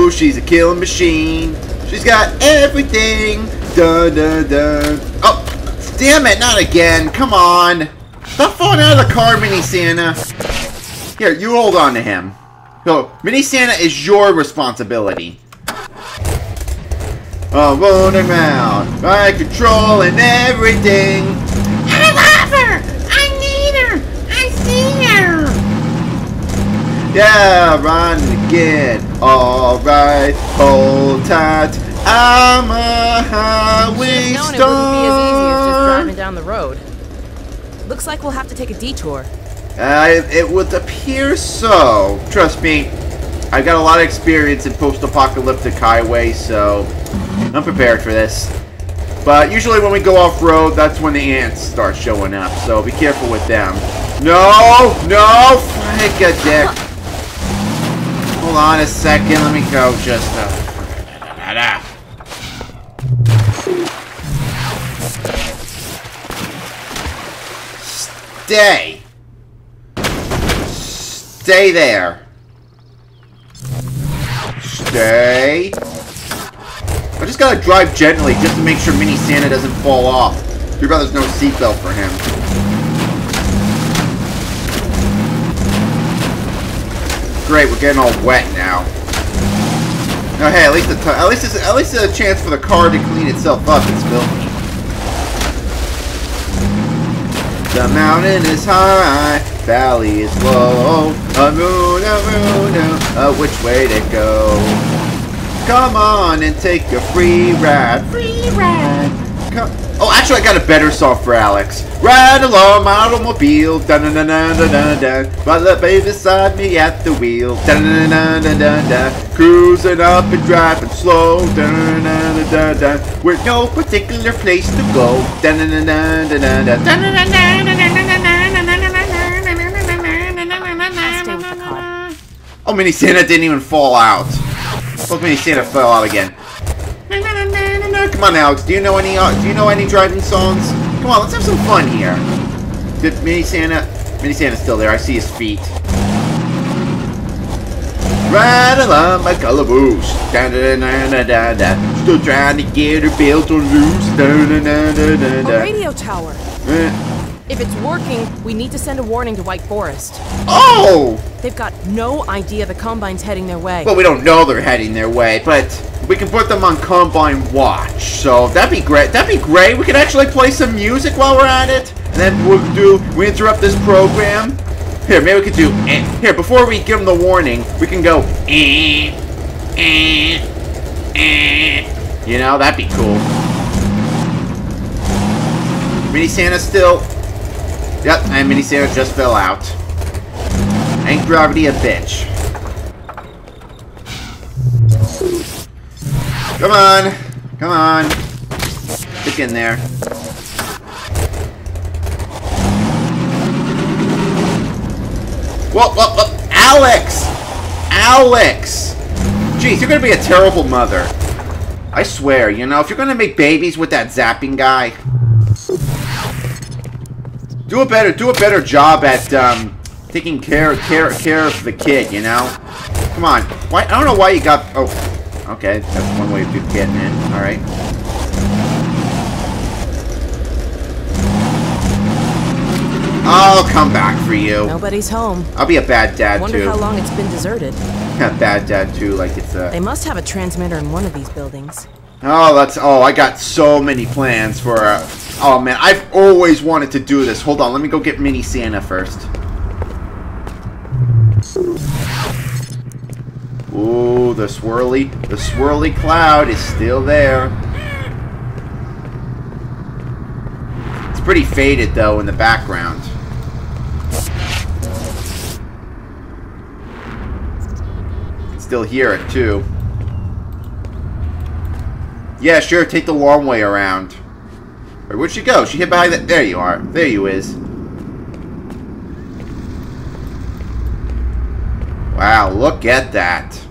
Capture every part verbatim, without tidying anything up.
Ooh, she's a killing machine. She's got everything. Dun, dun, dun. Oh, damn it, not again. Come on. Stop falling out of the car, Mini Santa. Here, you hold on to him. So, Mini Santa is your responsibility. Oh, rolling around, right controlling everything. I love her! I need her! I see her! Yeah, run again. Alright, hold tight. I'm a highway star. star. It wouldn't be as easy as just driving down the road. Looks like we'll have to take a detour. Uh, it, it would appear so. Trust me, I've got a lot of experience in post-apocalyptic highways, so I'm prepared for this. But usually when we go off-road, that's when the ants start showing up, so be careful with them. No! No! Frick a dick. Hold on a second, let me go just uh, Stay! Stay there. Stay. I just gotta drive gently just to make sure Mini Santa doesn't fall off. Too bad there's no seatbelt for him. Great, we're getting all wet now. Oh, hey, at least a t at least it's, at least a chance for the car to clean itself up. It's filthy. The mountain is high, valley is low. A moon, a moon, a which way to go? Come on and take a free ride. Free ride. Come. Oh, actually, I got a better song for Alex. Ride along my automobile, dun dun dun dun dun dun dun. While the baby beside me at the wheel, dun dun dun dun dun dun. Cruising up and driving slow, dun dun dun dun dun. With no particular place to go, dun dun dun dun dun dun dun. Stay with the car. Oh, Mini Santa didn't even fall out. Look, Mini Santa fell out again. Come on, Alex. Do you know any? Uh, do you know any driving songs? Come on, let's have some fun here. Did Mini Santa? Mini Santa's still there. I see his feet. Ride along my calaboose. Da da da da da da. Still trying to get her built on loose. Da da da da da da. A radio tower. Eh. If it's working, we need to send a warning to White Forest. Oh! They've got no idea the Combine's heading their way. Well, we don't know they're heading their way, but we can put them on Combine Watch. So that'd be great. That'd be great. We could actually play some music while we're at it. And then we'll do, we interrupt this program. Here, maybe we could do, eh. Here, before we give them the warning, we can go, eh, eh, eh. You know, that'd be cool. Mini Santa still... Yep, and Mini Santa just fell out. Ain't gravity a bitch. Come on. Come on. Stick in there. Whoa, whoa, whoa. Alex! Alex! Jeez, you're gonna be a terrible mother. I swear, you know, if you're gonna make babies with that zapping guy... Do a better, do a better job at um, taking care, care, care of the kid. You know, come on. Why? I don't know why you got. Oh, okay. That's one way of getting in. All right. I'll come back for you. Nobody's home. I'll be a bad dad Wonder too. how long it's been deserted. A bad dad too. Like it's a. They must have a transmitter in one of these buildings. Oh, that's. Oh, I got so many plans for. Uh, oh man, I've always wanted to do this. Hold on, let me go get Mini Santa first. Ooh, the swirly, the swirly cloud is still there. It's pretty faded though in the background. Still hear it too. Yeah, sure, take the long way around. Wait, where'd she go? She hid behind that. There you are. There you is. Wow, look at that.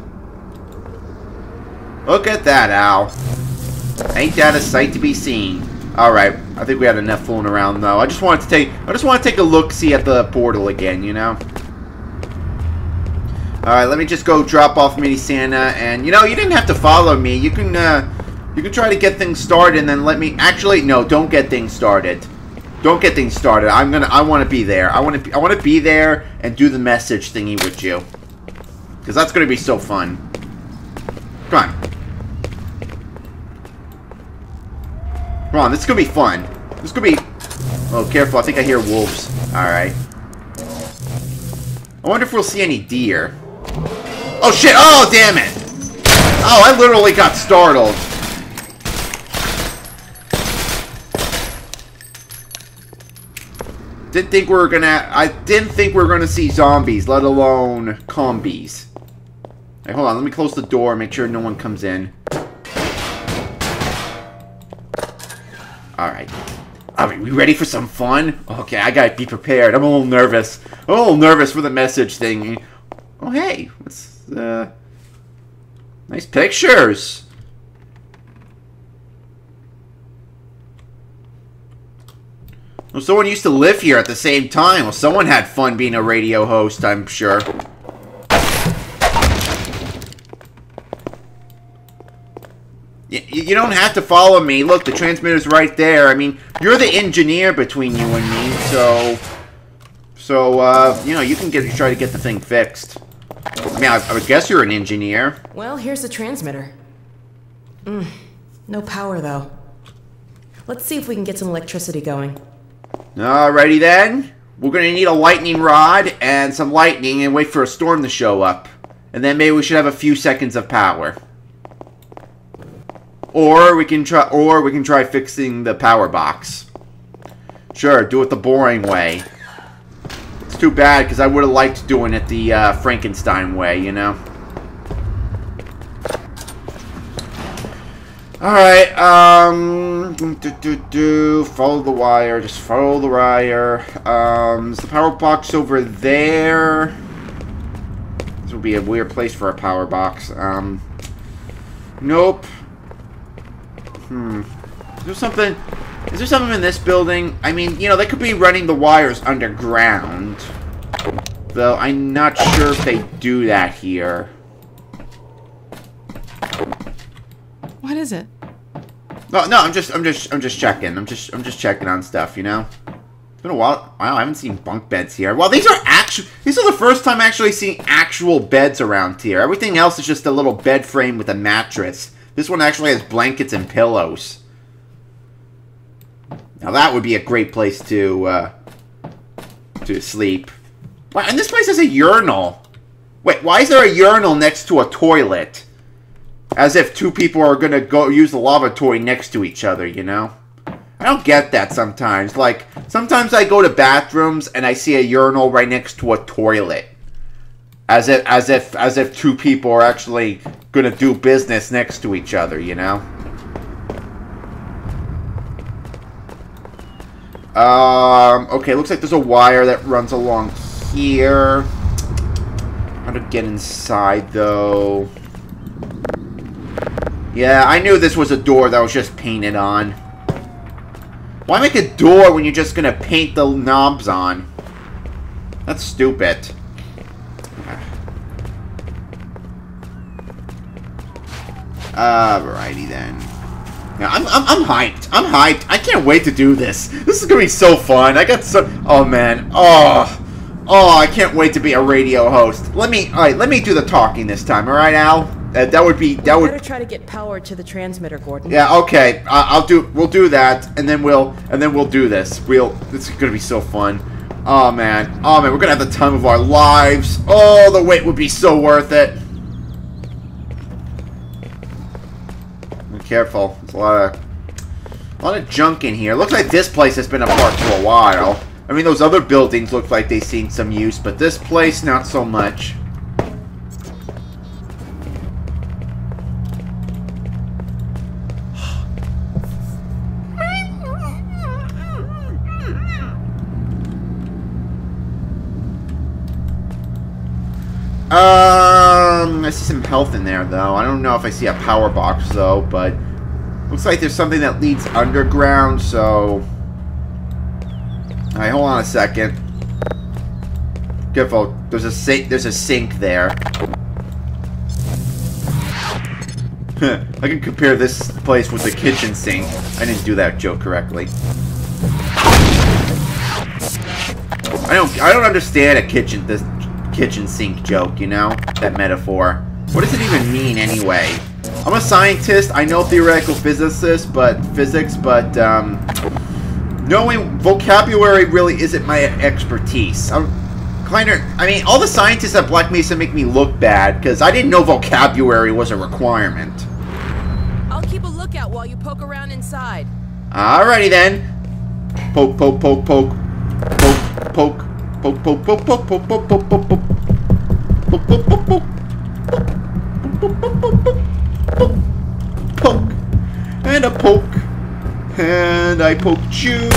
Look at that, Al. Ain't that a sight to be seen? Alright, I think we had enough fooling around though. I just wanted to take I just want to take a look see at the portal again, you know? Alright, let me just go drop off Mini Santa, and, you know, you didn't have to follow me. You can, uh, you can try to get things started, and then let me... Actually, no, don't get things started. Don't get things started. I'm gonna... I want to be there. I want to I want to be there and do the message thingy with you. Because that's going to be so fun. Come on. Come on, this is going to be fun. This is going to be... Oh, careful. I think I hear wolves. Alright. I wonder if we'll see any deer. Oh, shit! Oh, damn it! Oh, I literally got startled. Didn't think we were gonna... I didn't think we were gonna see zombies, let alone combies. Hey, hold on. Let me close the door and make sure no one comes in. Alright. Alright, we ready for some fun? Okay, I gotta be prepared. I'm a little nervous. I'm a little nervous for the message thing. Oh, hey. What's, uh... nice pictures. Well, someone used to live here at the same time. Well, someone had fun being a radio host, I'm sure. You, you don't have to follow me. Look, the transmitter's right there. I mean, you're the engineer between you and me, so... So, uh, you know, you can get try to get the thing fixed. I mean, I, I would guess you're an engineer. Well, here's the transmitter. Mm, no power, though. Let's see if we can get some electricity going. Alrighty then. We're gonna need a lightning rod and some lightning and wait for a storm to show up. And then maybe we should have a few seconds of power. Or we can try or we can try fixing the power box. Sure, do it the boring way. It's too bad because I would have liked doing it the uh, Frankenstein way, you know. Alright, um, do, do, do, follow the wire, just follow the wire. Um, is the power box over there? This would be a weird place for a power box. Um, nope. Hmm. Is there something, is there something in this building? I mean, you know, they could be running the wires underground. Though, I'm not sure if they do that here. What is it? No, no, I'm just, I'm just, I'm just checking. I'm just, I'm just checking on stuff, you know. It's been a while. Wow, I haven't seen bunk beds here. Well, these are actually, these are the first time actually seeing actual beds around here. Everything else is just a little bed frame with a mattress. This one actually has blankets and pillows. Now that would be a great place to, uh, to sleep. Wow, and this place has a urinal. Wait, why is there a urinal next to a toilet? As if two people are gonna go use the lavatory next to each other, you know? I don't get that sometimes. Like, sometimes I go to bathrooms and I see a urinal right next to a toilet. As if, as if, as if two people are actually gonna do business next to each other, you know? Um, okay, looks like there's a wire that runs along here. How to get inside, though? Yeah, I knew this was a door that was just painted on. Why make a door when you're just gonna paint the knobs on? That's stupid. Alrighty then. Yeah, I'm, I'm, I'm hyped. I'm hyped. I can't wait to do this. This is gonna be so fun. I got so... Oh, man. Oh. Oh, I can't wait to be a radio host. Let me... Alright, let me do the talking this time. Alright, Al? Uh, that would be that would. Better try to get power to the transmitter, Gordon. Yeah. Okay. Uh, I'll do. We'll do that, and then we'll and then we'll do this. We'll. This is gonna be so fun. Oh man. Oh man. We're gonna have the time of our lives. Oh, the wait would be so worth it. Be careful. There's a lot of a lot of junk in here. Looks like this place has been apart for a while. I mean, those other buildings look like they've seen some use, but this place not so much. Um, I see some health in there, though. I don't know if I see a power box, though, but looks like there's something that leads underground, so... Alright, hold on a second. Careful. There's a sink. There's a sink there. I can compare this place with the kitchen sink. I didn't do that joke correctly. I don't. I don't understand a kitchen. This kitchen sink joke. You know that metaphor. What does it even mean anyway? I'm a scientist. I know theoretical physicist, but physics, but um, knowing vocabulary really isn't my expertise. I'm kind of. I mean, all the scientists at Black Mesa make me look bad because I didn't know vocabulary was a requirement. I'll keep a lookout while you poke around inside. Alrighty then. Poke, poke, poke, poke, poke, poke, poke, poke, poke, poke, poke, poke, poke, poke, poke, poke, poke, poke, poke. Poke, poke, and a poke, and I poked you,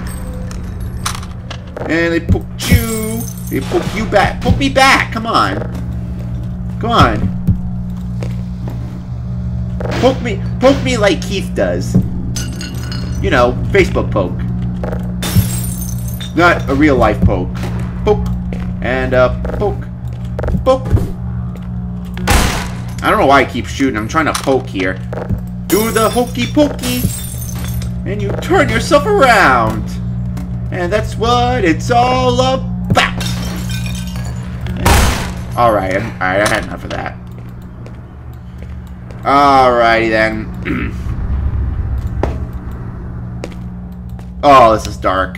and I poked you, I poke you back, poke me back, come on, come on, poke me, poke me like Keith does, you know, Facebook poke, not a real life poke, poke, and a poke, poke. I don't know why I keep shooting. I'm trying to poke here. Do the hokey pokey. And you turn yourself around. And that's what it's all about. Alright, alright, I had enough of that. Alrighty then. Oh, this is dark.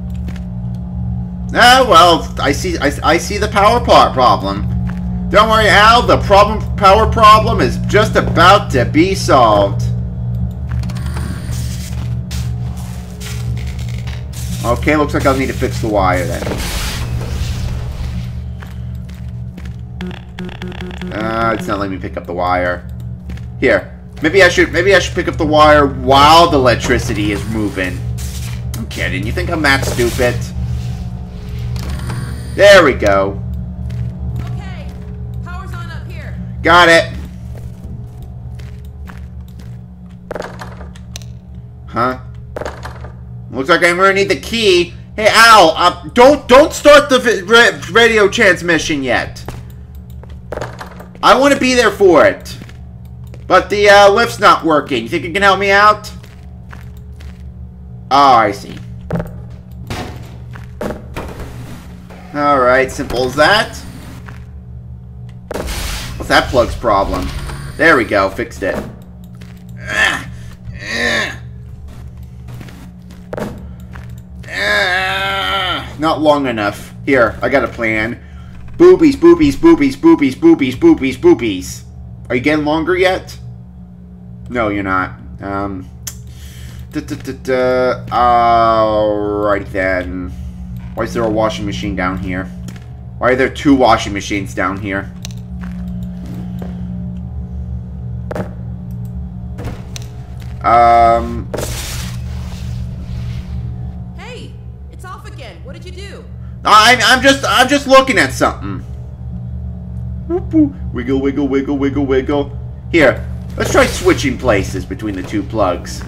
Ah, well, I see I, I see the power plot problem. Don't worry, Al, the problem power problem is just about to be solved. Okay, looks like I'll need to fix the wire then. Uh, it's not letting me pick up the wire. Here. Maybe I should maybe I should pick up the wire while the electricity is moving. I'm kidding. You think I'm that stupid? There we go. Got it. Huh? Looks like I'm gonna need the key. Hey, Al, uh, don't don't start the radio transmission yet. I want to be there for it, but the uh, lift's not working. You think you can help me out? Oh, I see. All right, simple as that. What's that plug's problem? There we go, fixed it. Not long enough. Here, I got a plan. Boobies, boobies, boobies, boobies, boobies, boobies, boobies. Are you getting longer yet? No, you're not. Um. Da, da, da, da. Alright then. Why is there a washing machine down here? Why are there two washing machines down here? Um. Hey, it's off again. What did you do? I'm I'm just I'm just looking at something. Wiggle, wiggle, wiggle, wiggle, wiggle. Here, let's try switching places between the two plugs.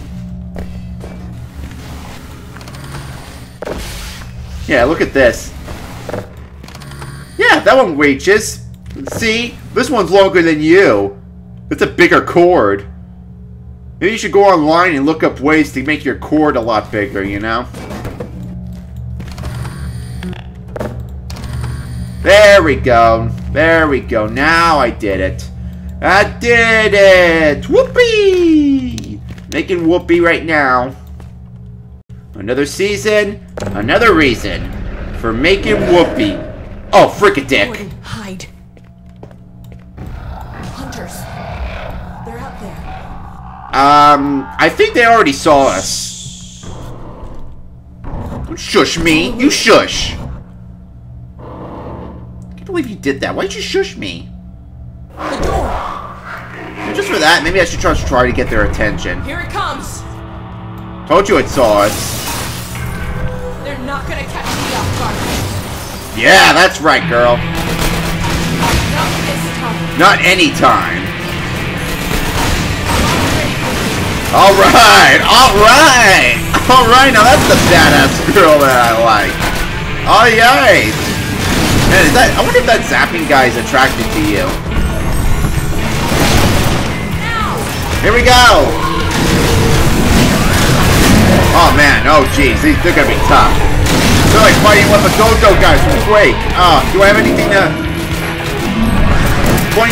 Yeah, look at this. Yeah, that one reaches. See, this one's longer than you. It's a bigger cord. Maybe you should go online and look up ways to make your cord a lot bigger, you know? There we go. There we go. Now I did it. I did it! Whoopee! Making whoopee right now. Another season, another reason for making whoopee. Oh, frick-a-dick. Mornin, hide. Hunters. They're out there. Um, I think they already saw us. Don't shush me. You shush. I can't believe you did that. Why'd you shush me? The door. And just for that, maybe I should just try to get their attention. Here it comes. Told you it saw us. They're not gonna catch me off guard. Yeah, that's right, girl. Not this time. Not any time. Alright, alright! Alright, now that's the badass girl that I like. Alright! Man, is that, I wonder if that zapping guy is attracted to you. Here we go! Oh man, oh jeez, these they're gonna be tough. They're like fighting one of the dojo guys from Quake. Oh, do I have anything to point?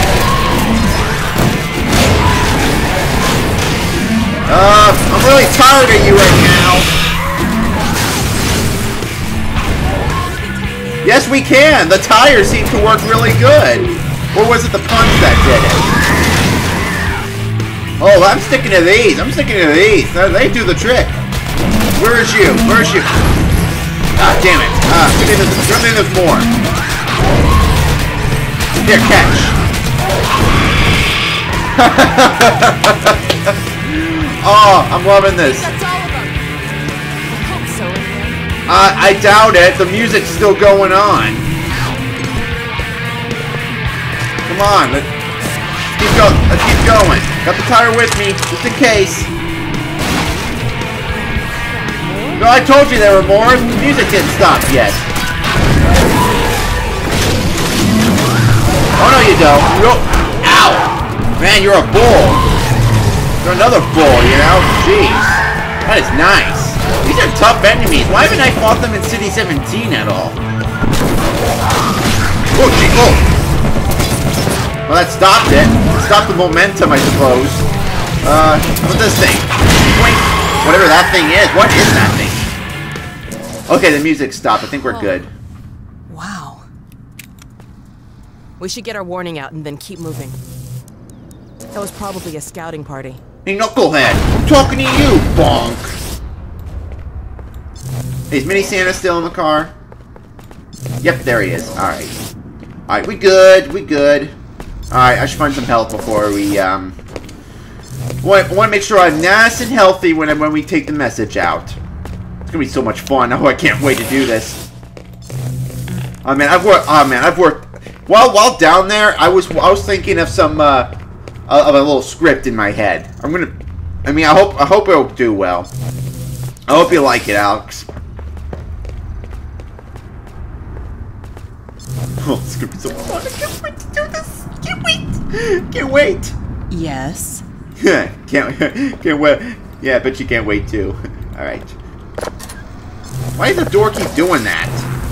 Uh, I'm really tired of you right now. Yes, we can. The tires seem to work really good. Or was it the puns that did it? Oh, I'm sticking to these. I'm sticking to these. They do the trick. Where is you? Where is you? Ah, damn it. Ah, give me this. Give me this more. Here, catch. Oh, I'm loving this. Uh, I doubt it. The music's still going on. Come on, let's keep going. Let's keep going. Got the tire with me, just in case. No, I told you there were more. The music didn't stop yet. Oh no, you don't. You're... Ow! Man, you're a bull. You're another bull, you know? Jeez. That is nice. These are tough enemies. Why haven't I fought them in City seventeen at all? Oh, gee, oh! Well, that stopped it. Stopped the momentum, I suppose. Uh, what's this thing? Wait, whatever that thing is. What is that thing? Okay, the music stopped. I think we're good. Wow. We should get our warning out and then keep moving. That was probably a scouting party. Hey, Knucklehead! I'm talking to you, bonk! Hey, is Mini Santa still in the car? Yep, there he is. Alright. Alright, we good, we good. Alright, I should find some health before we, um... I want to make sure I'm nice and healthy when, I, when we take the message out. It's gonna be so much fun. Oh, I can't wait to do this. Oh, man, I've worked... Oh, man, I've worked... While, while down there, I was, I was thinking of some, uh... of a little script in my head. I'm gonna... I mean, I hope, I hope it'll do well. I hope you like it, Alex. Oh, it's gonna be so fun. I can't wait to do this. Can't wait. Can't wait. Yes. can't can't wait. Yeah, I bet you can't wait too. All right. Why does the door keep doing that?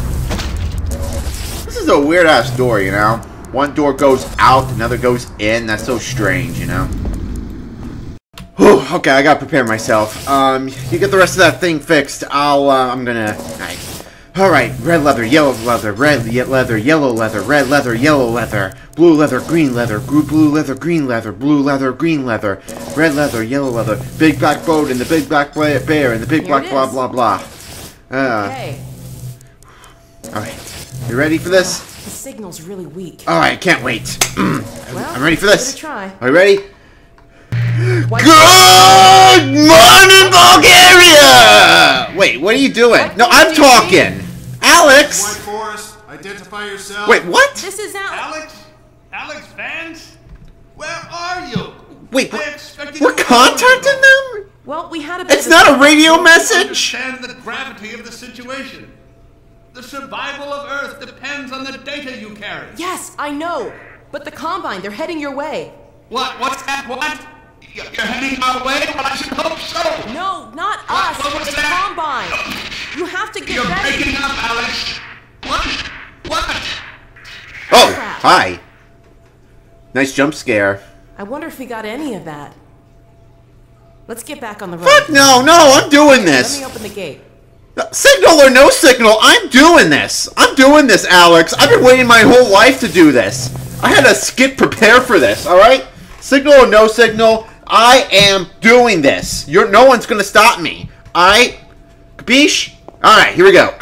This is a weird ass door, you know. One door goes out, another goes in. That's so strange, you know. Whew, okay, I gotta prepare myself. Um, you get the rest of that thing fixed. I'll. Uh, I'm gonna. All right. All right, red leather, yellow leather, red leather, yellow leather, red leather, yellow leather, blue leather, green leather, blue leather, green leather, blue leather, green leather, red leather, yellow leather, big black boat and the big black bear and the big black blah blah blah. Uh, okay. All right, you ready for this? The signal's really weak. All right, can't wait. Well, I'm ready for this. give it a try. Are you ready? What? Good morning, Bulgaria! Wait, what are you doing? What No, I'm do you talking. Alex. White Forest, identify yourself. Wait, what? This is Alex. Alex? Alex Vance? Where are you? Wait, I we're, expected we're you to contacting them? Well, we had a bit It's of not a a radio You message? understand the gravity of the situation. The survival of Earth depends on the data you carry. Yes, I know. But the Combine, they're heading your way. What? What's that? What? You're heading our way? Well, I should hope so. No, not What- us. what was the that? Combine. You have to get You're ready. breaking up, Alex. What? What? Oh, Crap. hi. Nice jump scare. I wonder if we got any of that. Let's get back on the road. Fuck no, no, I'm doing Let this. me open the gate. Signal or no signal, I'm doing this. I'm doing this, Alex. I've been waiting my whole life to do this. I had to skip prepare for this, alright? Signal or no signal, I am doing this. You're, no one's gonna stop me. Alright? Capiche? Alright, here we go.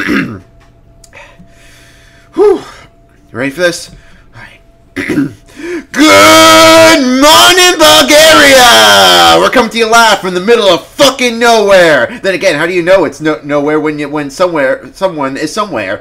Whew. You ready for this? Alright. Good morning, Bulgaria! We're coming to you live from the middle of fucking nowhere. Then again, how do you know it's no nowhere when you when somewhere someone is somewhere?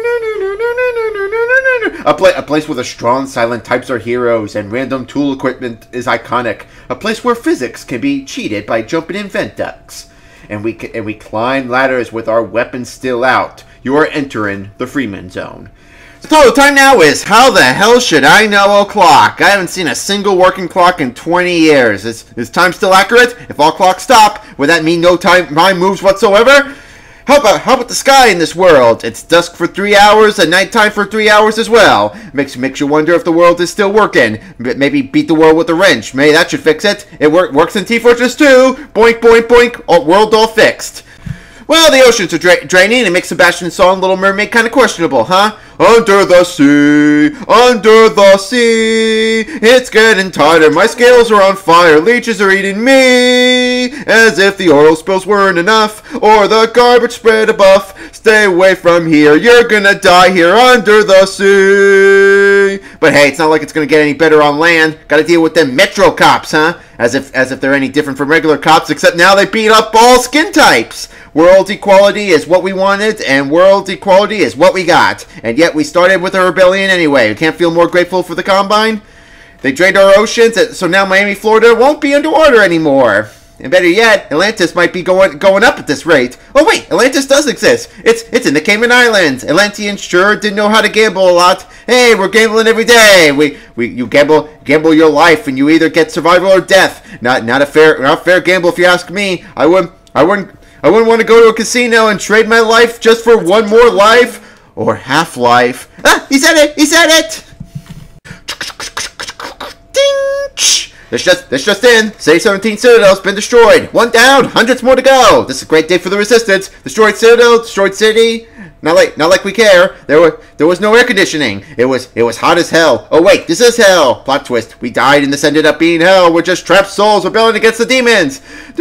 A, pla a place where the strong, silent types are heroes and random tool equipment is iconic. A place where physics can be cheated by jumping in vent ducts. And we, and we climb ladders with our weapons still out. You are entering the Freeman zone. So the time now is, how the hell should I know o'clock? I haven't seen a single working clock in twenty years. Is, is time still accurate? If all clocks stop, would that mean no time, time moves whatsoever? How about, how about the sky in this world? It's dusk for three hours and nighttime for three hours as well. Makes, makes you wonder if the world is still working. Maybe beat the world with a wrench. Maybe that should fix it. It work, works in T-Fortress too. Boink, boink, boink. All, world all fixed. Well, the oceans are dra draining and makes Sebastian's song Little Mermaid kind of questionable, huh? Under the sea, under the sea, it's getting tighter, my scales are on fire, leeches are eating me, as if the oil spills weren't enough, or the garbage spread above. Stay away from here, you're gonna die here under the sea. But hey, it's not like it's gonna get any better on land. Gotta deal with them metro cops, huh? As if, as if they're any different from regular cops, except now they beat up all skin types. World equality is what we wanted, and world equality is what we got. And yet we started with a rebellion anyway. We can't feel more grateful for the Combine. They drained our oceans, so now Miami, Florida won't be underwater anymore. And better yet, Atlantis might be going going up at this rate. Oh wait, Atlantis does exist. It's it's in the Cayman Islands. Atlanteans sure didn't know how to gamble a lot. Hey, we're gambling every day. We we you gamble gamble your life, and you either get survival or death. Not not a fair not a fair gamble if you ask me. I wouldn't I wouldn't I wouldn't want to go to a casino and trade my life just for one more life or half life. Ah, he said it. He said it. Ding. This just, this just in. City seventeen Citadel's been destroyed. One down, hundreds more to go. This is a great day for the resistance. Destroyed Citadel, destroyed city. Not like, not like we care. There were, there was no air conditioning. It was, it was hot as hell. Oh wait, this is hell. Plot twist. We died and this ended up being hell. We're just trapped souls rebelling against the demons.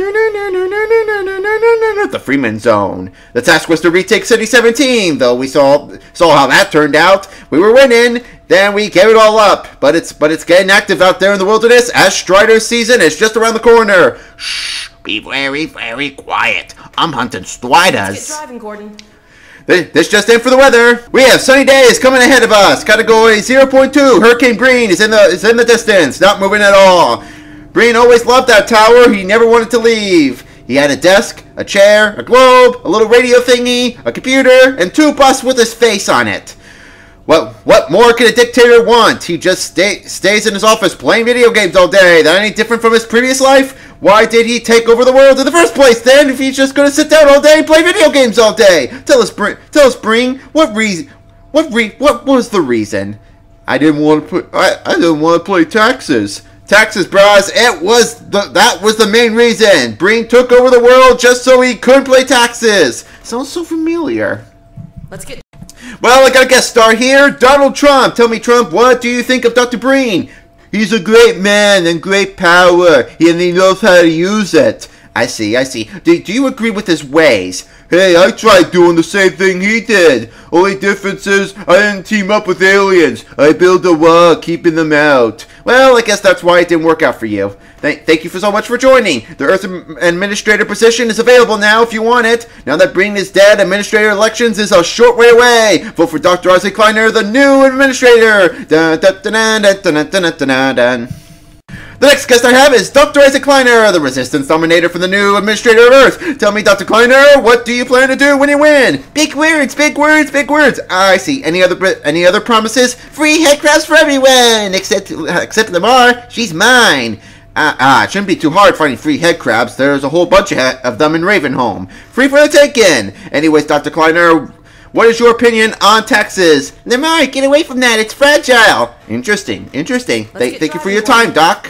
The Freeman Zone. The task was to retake City seventeen. Though we saw, saw how that turned out. We were winning. Then we gave it all up, but it's but it's getting active out there in the wilderness as Strider's season is just around the corner. Shh, be very, very quiet. I'm hunting Striders. Let's get driving, Gordon. This just in for the weather. We have sunny days coming ahead of us. Category zero point two. Hurricane Breen is in the is in the distance, not moving at all. Breen always loved that tower. He never wanted to leave. He had a desk, a chair, a globe, a little radio thingy, a computer, and two busts with his face on it. What what more can a dictator want? He just stay, stays in his office playing video games all day. That any different from his previous life? Why did he take over the world in the first place then if he's just going to sit down all day and play video games all day? Tell us, Bring, tell us, Bring, what reason, what re, what was the reason? I didn't want to put, I, I didn't want to play taxes. Taxes, bros, it was, the, that was the main reason. Bring took over the world just so he could play taxes. Sounds so familiar. Let's get... Well, I got a guest star here, Donald Trump. Tell me, Trump, what do you think of Doctor Breen? He's a great man and great power, and he knows how to use it. I see, I see. Do, do you agree with his ways? Hey, I tried doing the same thing he did. Only difference is I didn't team up with aliens. I built a wall, keeping them out. Well, I guess that's why it didn't work out for you. Thank, thank you for so much for joining. The Earth Administrator position is available now if you want it. Now that Breen is dead, Administrator elections is a short way away. Vote for Doctor Isaac Kleiner, the new Administrator. Dun, dun, dun, dun, dun, dun, dun, dun, dun, dun. The next guest I have is Doctor Isaac Kleiner, the Resistance Dominator for the new Administrator of Earth. Tell me, Doctor Kleiner, what do you plan to do when you win? Big words, big words, big words. I see. Any other any other promises? Free headcrafts for everyone, except except Lamar. She's mine. Ah, uh, uh, it shouldn't be too hard finding free head crabs. There's a whole bunch of, of them in Ravenholm. Free for the taking. Anyways, Doctor Kleiner, what is your opinion on taxes? Lamar, get away from that. It's fragile. Interesting, interesting. Th thank you for your time, Doc.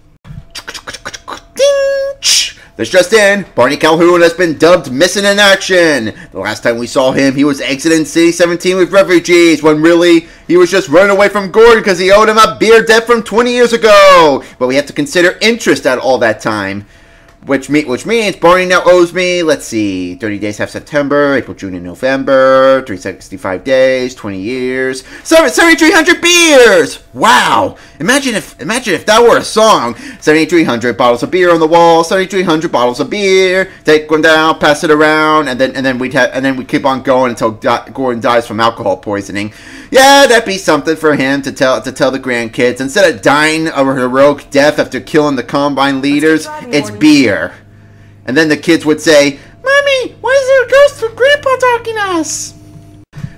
This just in, Barney Calhoun has been dubbed missing in action. The last time we saw him, he was exiting City seventeen with refugees, when really, he was just running away from Gordon because he owed him a beer debt from twenty years ago. But we have to consider interest at all that time. Which, me which means Barney now owes me, let's see, thirty days, half September, April, June, and November, three hundred sixty-five days, twenty years, seventy-three hundred beers! Wow! Imagine if imagine if that were a song. seventy-three hundred bottles of beer on the wall, seventy-three hundred bottles of beer, take one down, pass it around, and then and then we'd have and then we keep on going until Di Gordon dies from alcohol poisoning. Yeah, that'd be something for him to tell to tell the grandkids. Instead of dying a heroic death after killing the Combine leaders, it's beer. And then the kids would say, Mommy, why is there a ghost of Grandpa talking to us?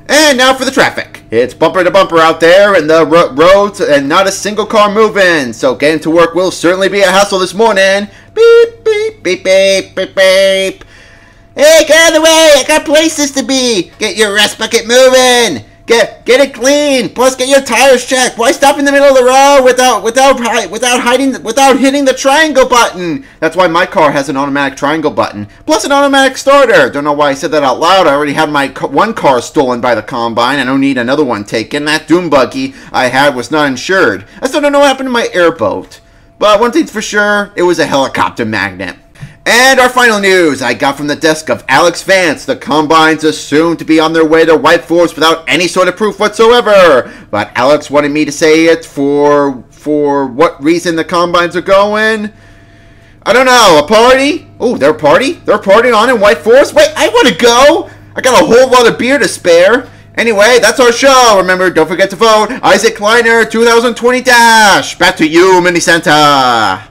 And now for the traffic. It's bumper to bumper out there in the ro roads and not a single car moving. So getting to work will certainly be a hassle this morning. Beep, beep, beep, beep, beep, beep. Hey, get out of the way. I got places to be. Get your rest bucket moving. Get get it clean. Plus, get your tires checked. Why stop in the middle of the road without without without hiding without hitting the triangle button? That's why my car has an automatic triangle button. Plus, an automatic starter. Don't know why I said that out loud. I already had my one car stolen by the Combine. I don't need another one taken. That doom buggy I had was not insured. I still don't know what happened to my airboat. But one thing's for sure, it was a helicopter magnet. And our final news I got from the desk of Alex Vance. The Combines assumed to be on their way to White Forest without any sort of proof whatsoever. But Alex wanted me to say it for for what reason the Combines are going. I don't know, a party? Oh, they're a party? They're partying on in White Forest? Wait, I want to go! I got a whole lot of beer to spare. Anyway, that's our show. Remember, don't forget to vote. Isaac Kleiner, two thousand twenty dash. Back to you, Mini Santa.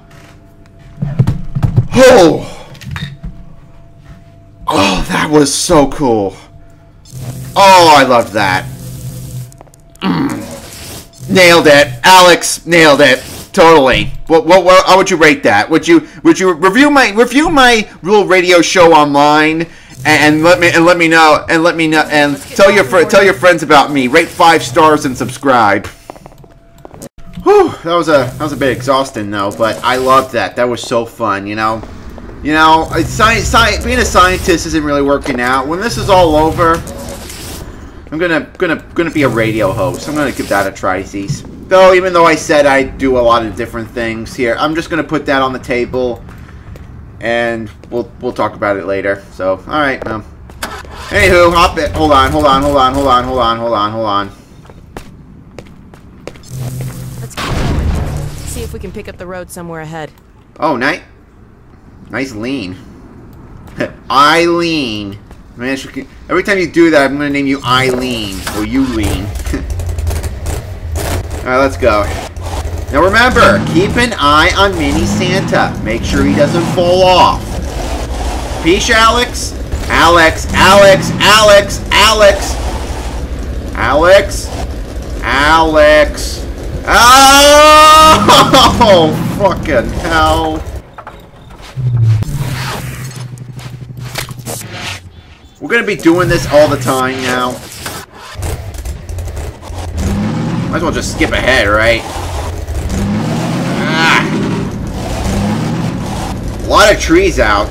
Oh. Oh, that was so cool. Oh, I loved that. Mm. Nailed it. Alex nailed it. Totally. What, what, what, how would you rate that? Would you would you review my review my little radio show online and, and let me and let me know and let me know and tell your fr tell your friends about me. Rate five stars and subscribe. Whew, that was a that was a bit exhausting though, but I loved that. That was so fun, you know. You know, science, science, being a scientist isn't really working out. When this is all over, I'm gonna gonna gonna be a radio host. I'm gonna give that a try, Z's. Though, even though I said I do a lot of different things here, I'm just gonna put that on the table, and we'll we'll talk about it later. So, all right, um, anywho, hop it. Hold on, hold on, hold on, hold on, hold on, hold on, hold on. Let's keep going. See if we can pick up the road somewhere ahead. Oh, nice, nice lean. Eileen. Man, every time you do that, I'm gonna name you Eileen or you lean. Alright, let's go. Now remember, keep an eye on Mini Santa. Make sure he doesn't fall off. Peace, Alex. Alex, Alex, Alex, Alex. Alex. Alex. Oh, fucking hell. We're gonna be doing this all the time now. Might as well just skip ahead, right? Ah. A lot of trees out.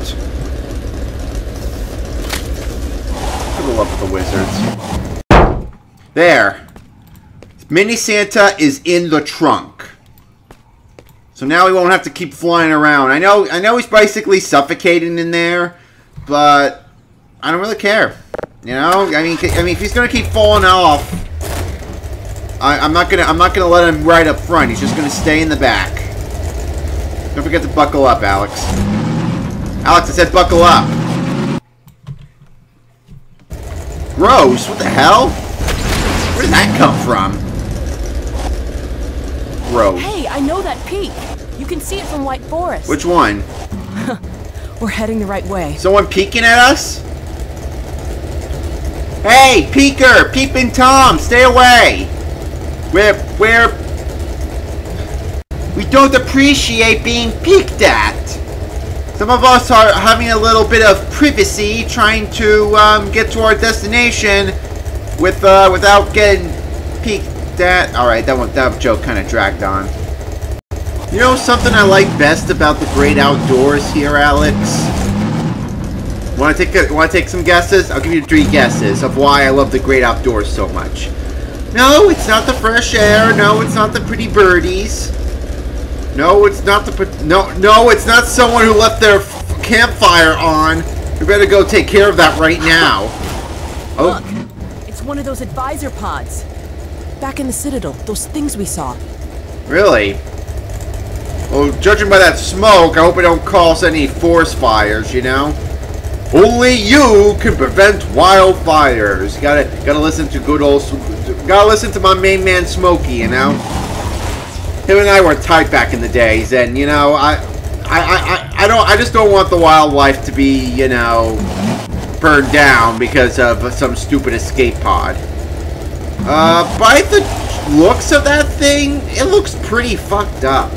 Good luck with the wizards. There. Mini Santa is in the trunk. So now he won't have to keep flying around. I know I know he's basically suffocating in there, but I don't really care. You know? I mean I mean if he's gonna keep falling off, I, I'm not gonna. I'm not gonna let him right up front. He's just gonna stay in the back. Don't forget to buckle up, Alex. Alex, I said buckle up. Gross! What the hell? Where did that come from? Gross. Hey, I know that peak. You can see it from White Forest. Which one? We're heading the right way. Someone peeking at us? Hey, peeker! Peeping Tom, stay away! We're, we're, we don't appreciate being peeked at. Some of us are having a little bit of privacy, trying to um, get to our destination with uh, without getting peeked at. All right, that one, that joke kind of dragged on. You know something I like best about the great outdoors here, Alex? Want to take a, want to take some guesses? I'll give you three guesses of why I love the great outdoors so much. No, it's not the fresh air. No, it's not the pretty birdies. No, it's not the... No, no, it's not someone who left their f campfire on. We better go take care of that right now. Oh. Look, it's one of those advisor pods. Back in the Citadel, those things we saw. Really? Well, judging by that smoke, I hope it don't cause any forest fires, you know? Only you can prevent wildfires. You gotta, gotta listen to good old... Gotta listen to my main man Smokey, you know? Him and I were tight back in the days, and, you know, I, I, I, I don't, I just don't want the wildlife to be, you know, burned down because of some stupid escape pod. Uh, by the looks of that thing, it looks pretty fucked up.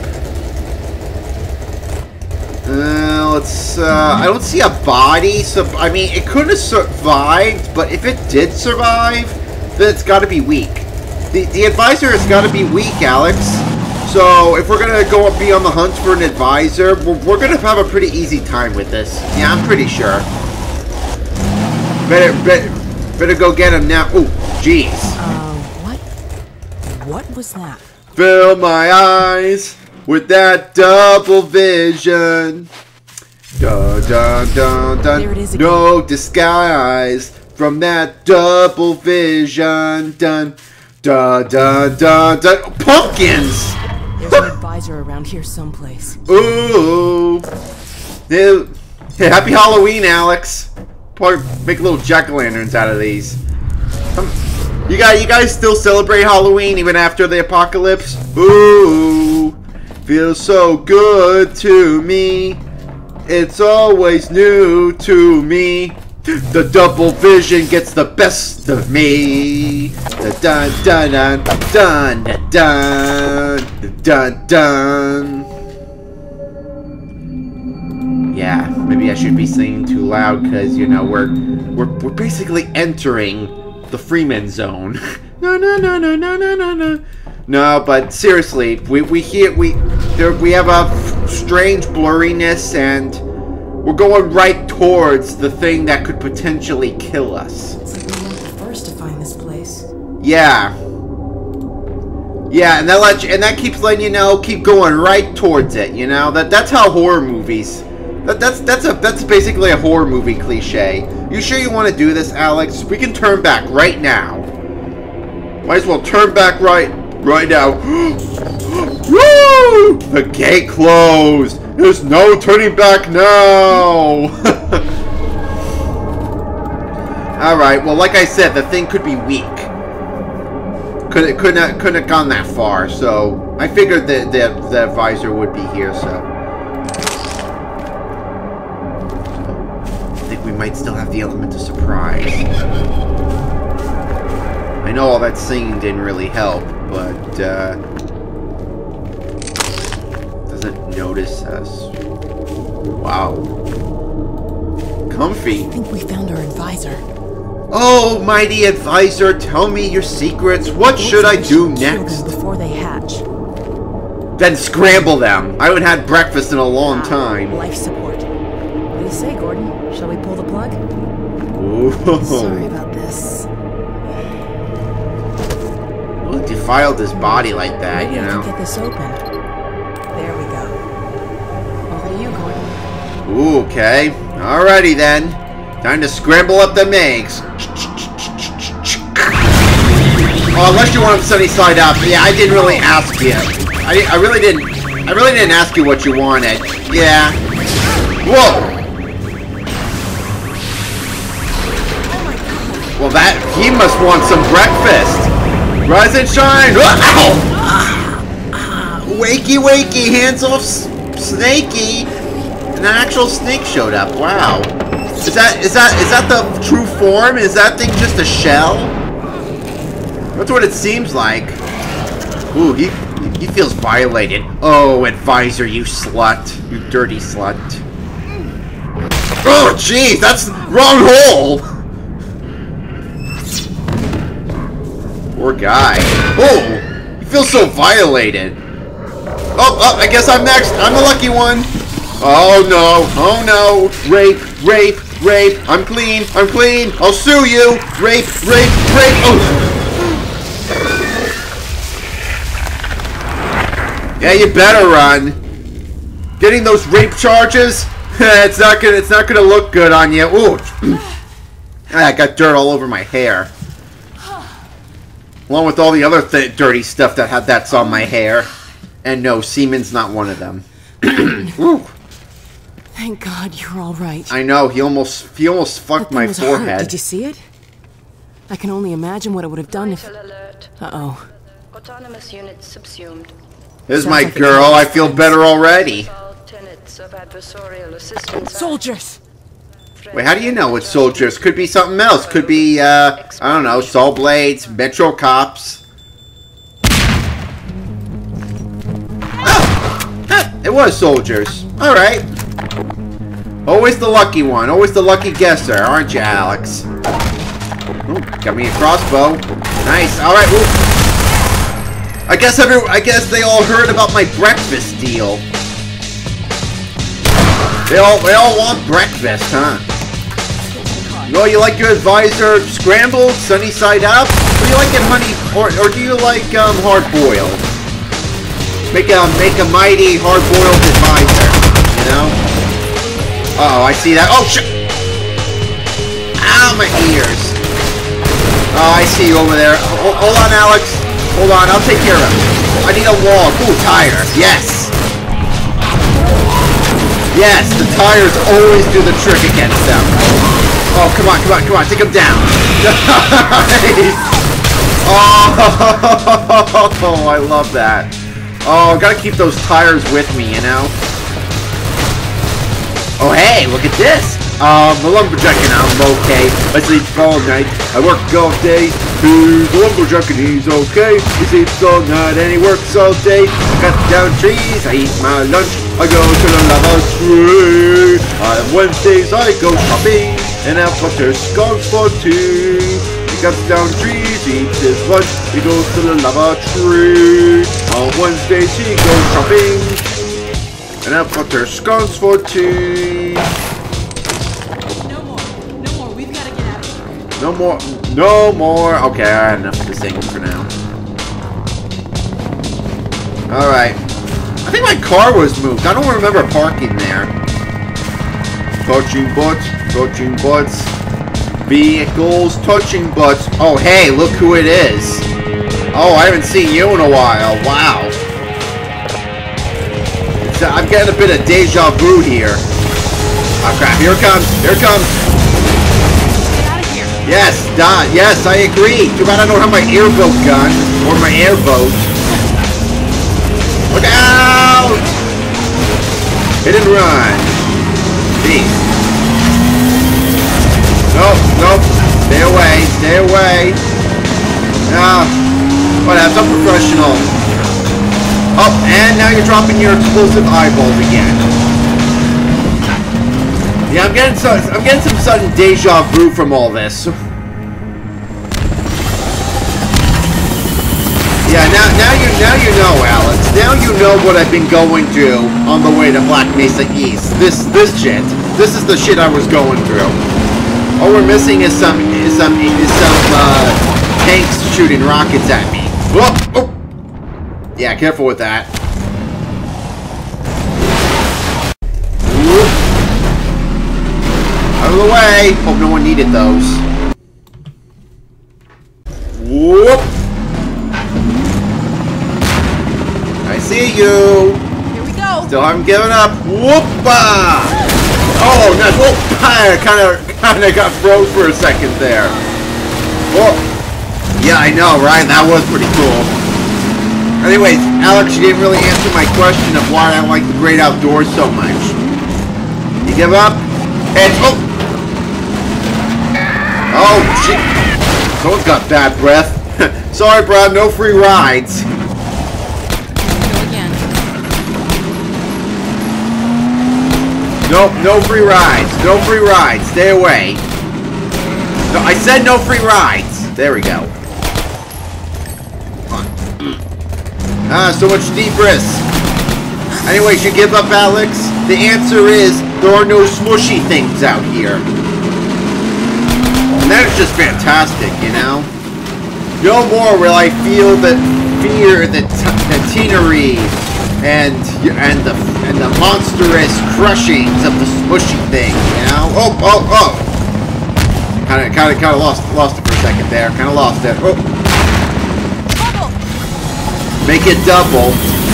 Uh, let's, uh, I don't see a body, so, I mean, it couldn't have survived, but if it did survive, then it's gotta be weak. The, the advisor has gotta be weak, Alex. So, if we're gonna go and be on the hunt for an advisor, we're, we're gonna have a pretty easy time with this. Yeah, I'm pretty sure. Better, better, better go get him now. Ooh, jeez. Uh, what? What was that? Fill my eyes with that double vision. Dun, dun, dun, dun. There it is again. No disguise from that double vision. Dun, dun, dun, dun, dun. Pumpkins! There's an advisor around here someplace. Ooh. Hey, happy Halloween, Alex. Probably make little jack-o'-lanterns out of these. Um, you guys, you guys still celebrate Halloween even after the apocalypse? Ooh. Feels so good to me. It's always new to me. The double vision gets the best of me. Dun dun dun dun dun dun dun dun. Yeah, maybe I should be singing too loud because you know we're we're we're basically entering the Freeman zone. No no no no no no no no. No, but seriously, we we hear we there we have a strange blurriness and we're going right towards the thing that could potentially kill us. It's like we weren't the first to find this place. Yeah. Yeah, and that let you, and that keeps letting you know, keep going right towards it. You know that that's how horror movies. That, that's that's a that's basically a horror movie cliche. You sure you want to do this, Alex? We can turn back right now. Might as well turn back right right now. Woo! The gate closed. There's no turning back now. All right. Well, like I said, the thing could be weak. Could it could not couldn't have gone that far. So I figured that the, the advisor would be here. So. I think we might still have the element of surprise. I know all that singing didn't really help, but uh, doesn't notice us. Wow. Comfy. I think we found our advisor. Oh, mighty advisor, tell me your secrets. What should I do next? Before they hatch. Then scramble them. I haven't had breakfast in a long time. Life support. What do you say, Gordon? Shall we pull the plug? Ooh. Sorry about this. Who defiled his body like that, Maybe you I know? can get this open. There we go. Over to you, Gordon. Ooh, okay. Alrighty then. Time to scramble up them eggs. Oh, unless you want them sunny side up. Yeah, I didn't really ask you. I, I really didn't. I really didn't ask you what you wanted. Yeah. Whoa. Well, that he must want some breakfast. Rise and shine. Ow! Wakey, wakey, hands off, Snakey. An actual snake showed up. Wow. Is that is that is that the true form? Is that thing just a shell? That's what it seems like. Ooh, he he feels violated. Oh, advisor, you slut, you dirty slut. Oh, jeez, that's wrong hole. Poor guy. Oh, he feels so violated. Oh, oh, I guess I'm next. I'm the lucky one. Oh no, oh no, rape, rape, rape, I'm clean, I'm clean, I'll sue you, rape, rape, rape, oh. Yeah, you better run. Getting those rape charges, it's not gonna, it's not gonna look good on you. Ooh, I got dirt all over my hair. Along with all the other th dirty stuff that had that's on my hair. And no, semen's not one of them. Ooh. Thank God you're all right. I know, he almost he almost fucked my forehead. Hurt. Did you see it? I can only imagine what it would have done if... Uh-oh. Autonomous units subsumed. This is my like girl, I feel better already. Tenets of adversarial assistance. Soldiers! Wait, how do you know it's soldiers? Could be something else. Could be, uh, I don't know, saw blades, metro cops. Oh! Ah, it was soldiers. Alright. Always the lucky one. Always the lucky guesser, aren't you, Alex? Ooh, got me a crossbow. Nice. Alright, I guess every, I guess they all heard about my breakfast deal. They all, they all want breakfast, huh? No, you like your advisor scrambled, sunny side up? Or do you like it honey, or, or do you like um, hard boiled? Make a make a mighty hard boiled advisor, you know? Uh oh, I see that. Oh shit! Ow, my ears! Oh, I see you over there. Hold, hold on, Alex. Hold on, I'll take care of it. I need a wall. Ooh, tire. Yes. Yes, the tires always do the trick against them. Oh, come on, come on, come on, take him down. Nice. Oh, I love that. Oh, gotta keep those tires with me, you know? Oh, hey, look at this. Um, the lumberjacking, I'm okay. I sleep all night. I work all day. The lumberjacking, he's okay. He sleeps all night and he works all day. Cut down trees, I eat my lunch. I go to the lava tree. On Wednesdays I go shopping. And have butter scones for two. He cuts down trees, he eats his lunch. He goes to the lava tree. On Wednesdays he goes shopping. And have butter scones for two. No more. No more. We've got to get out of here. No more. No more. Okay, I had enough of this thing for now. Alright. I think my car was moved. I don't remember parking there. Touching butts. Touching butts. Vehicles touching butts. Oh, hey, look who it is. Oh, I haven't seen you in a while. Wow. It's, uh, I'm getting a bit of deja vu here. Oh, crap. Here it comes. Here it comes. Get out of here. Yes, Don. Yes, I agree. Too bad I don't have my airboat gun. Or my airboat. Look out! Hit and run. Peace. Nope, nope. Stay away, stay away. Ah, whatever, I'm professional. Oh, and now you're dropping your explosive eyeballs again. Yeah, I'm getting so I'm getting some sudden deja vu from all this. Yeah, now now you now you know, Alex. Now you know what I've been going through on the way to Black Mesa East. This this shit. This is the shit I was going through. All we're missing is some is some is some uh, tanks shooting rockets at me. Whoa! Oh. Yeah, careful with that. Whoop. Out of the way! Hope no one needed those. Whoop! I see you. Here we go. Still haven't given up. Whoop-a! Oh, nice. Whoop! I kind of, kind of got froze for a second there. Whoa! Yeah, I know, right? That was pretty cool. Anyways, Alex, you didn't really answer my question of why I like the great outdoors so much. You give up? And oh! Oh, shit! Someone's got bad breath. Sorry, bro. No free rides. Nope, no free rides. No free rides. Stay away. No, I said no free rides. There we go. Come on. Ah, so much debris. Anyways, you give up, Alex? The answer is there are no smushy things out here. And that is just fantastic, you know? No more will I feel the fear, the, the teenery, and and the and the monstrous crushings of the smushy thing, you know? Oh, oh, oh! Kind of, kind of, kind of lost, lost it for a second there. Kind of lost it. Oh. Double. Make it double.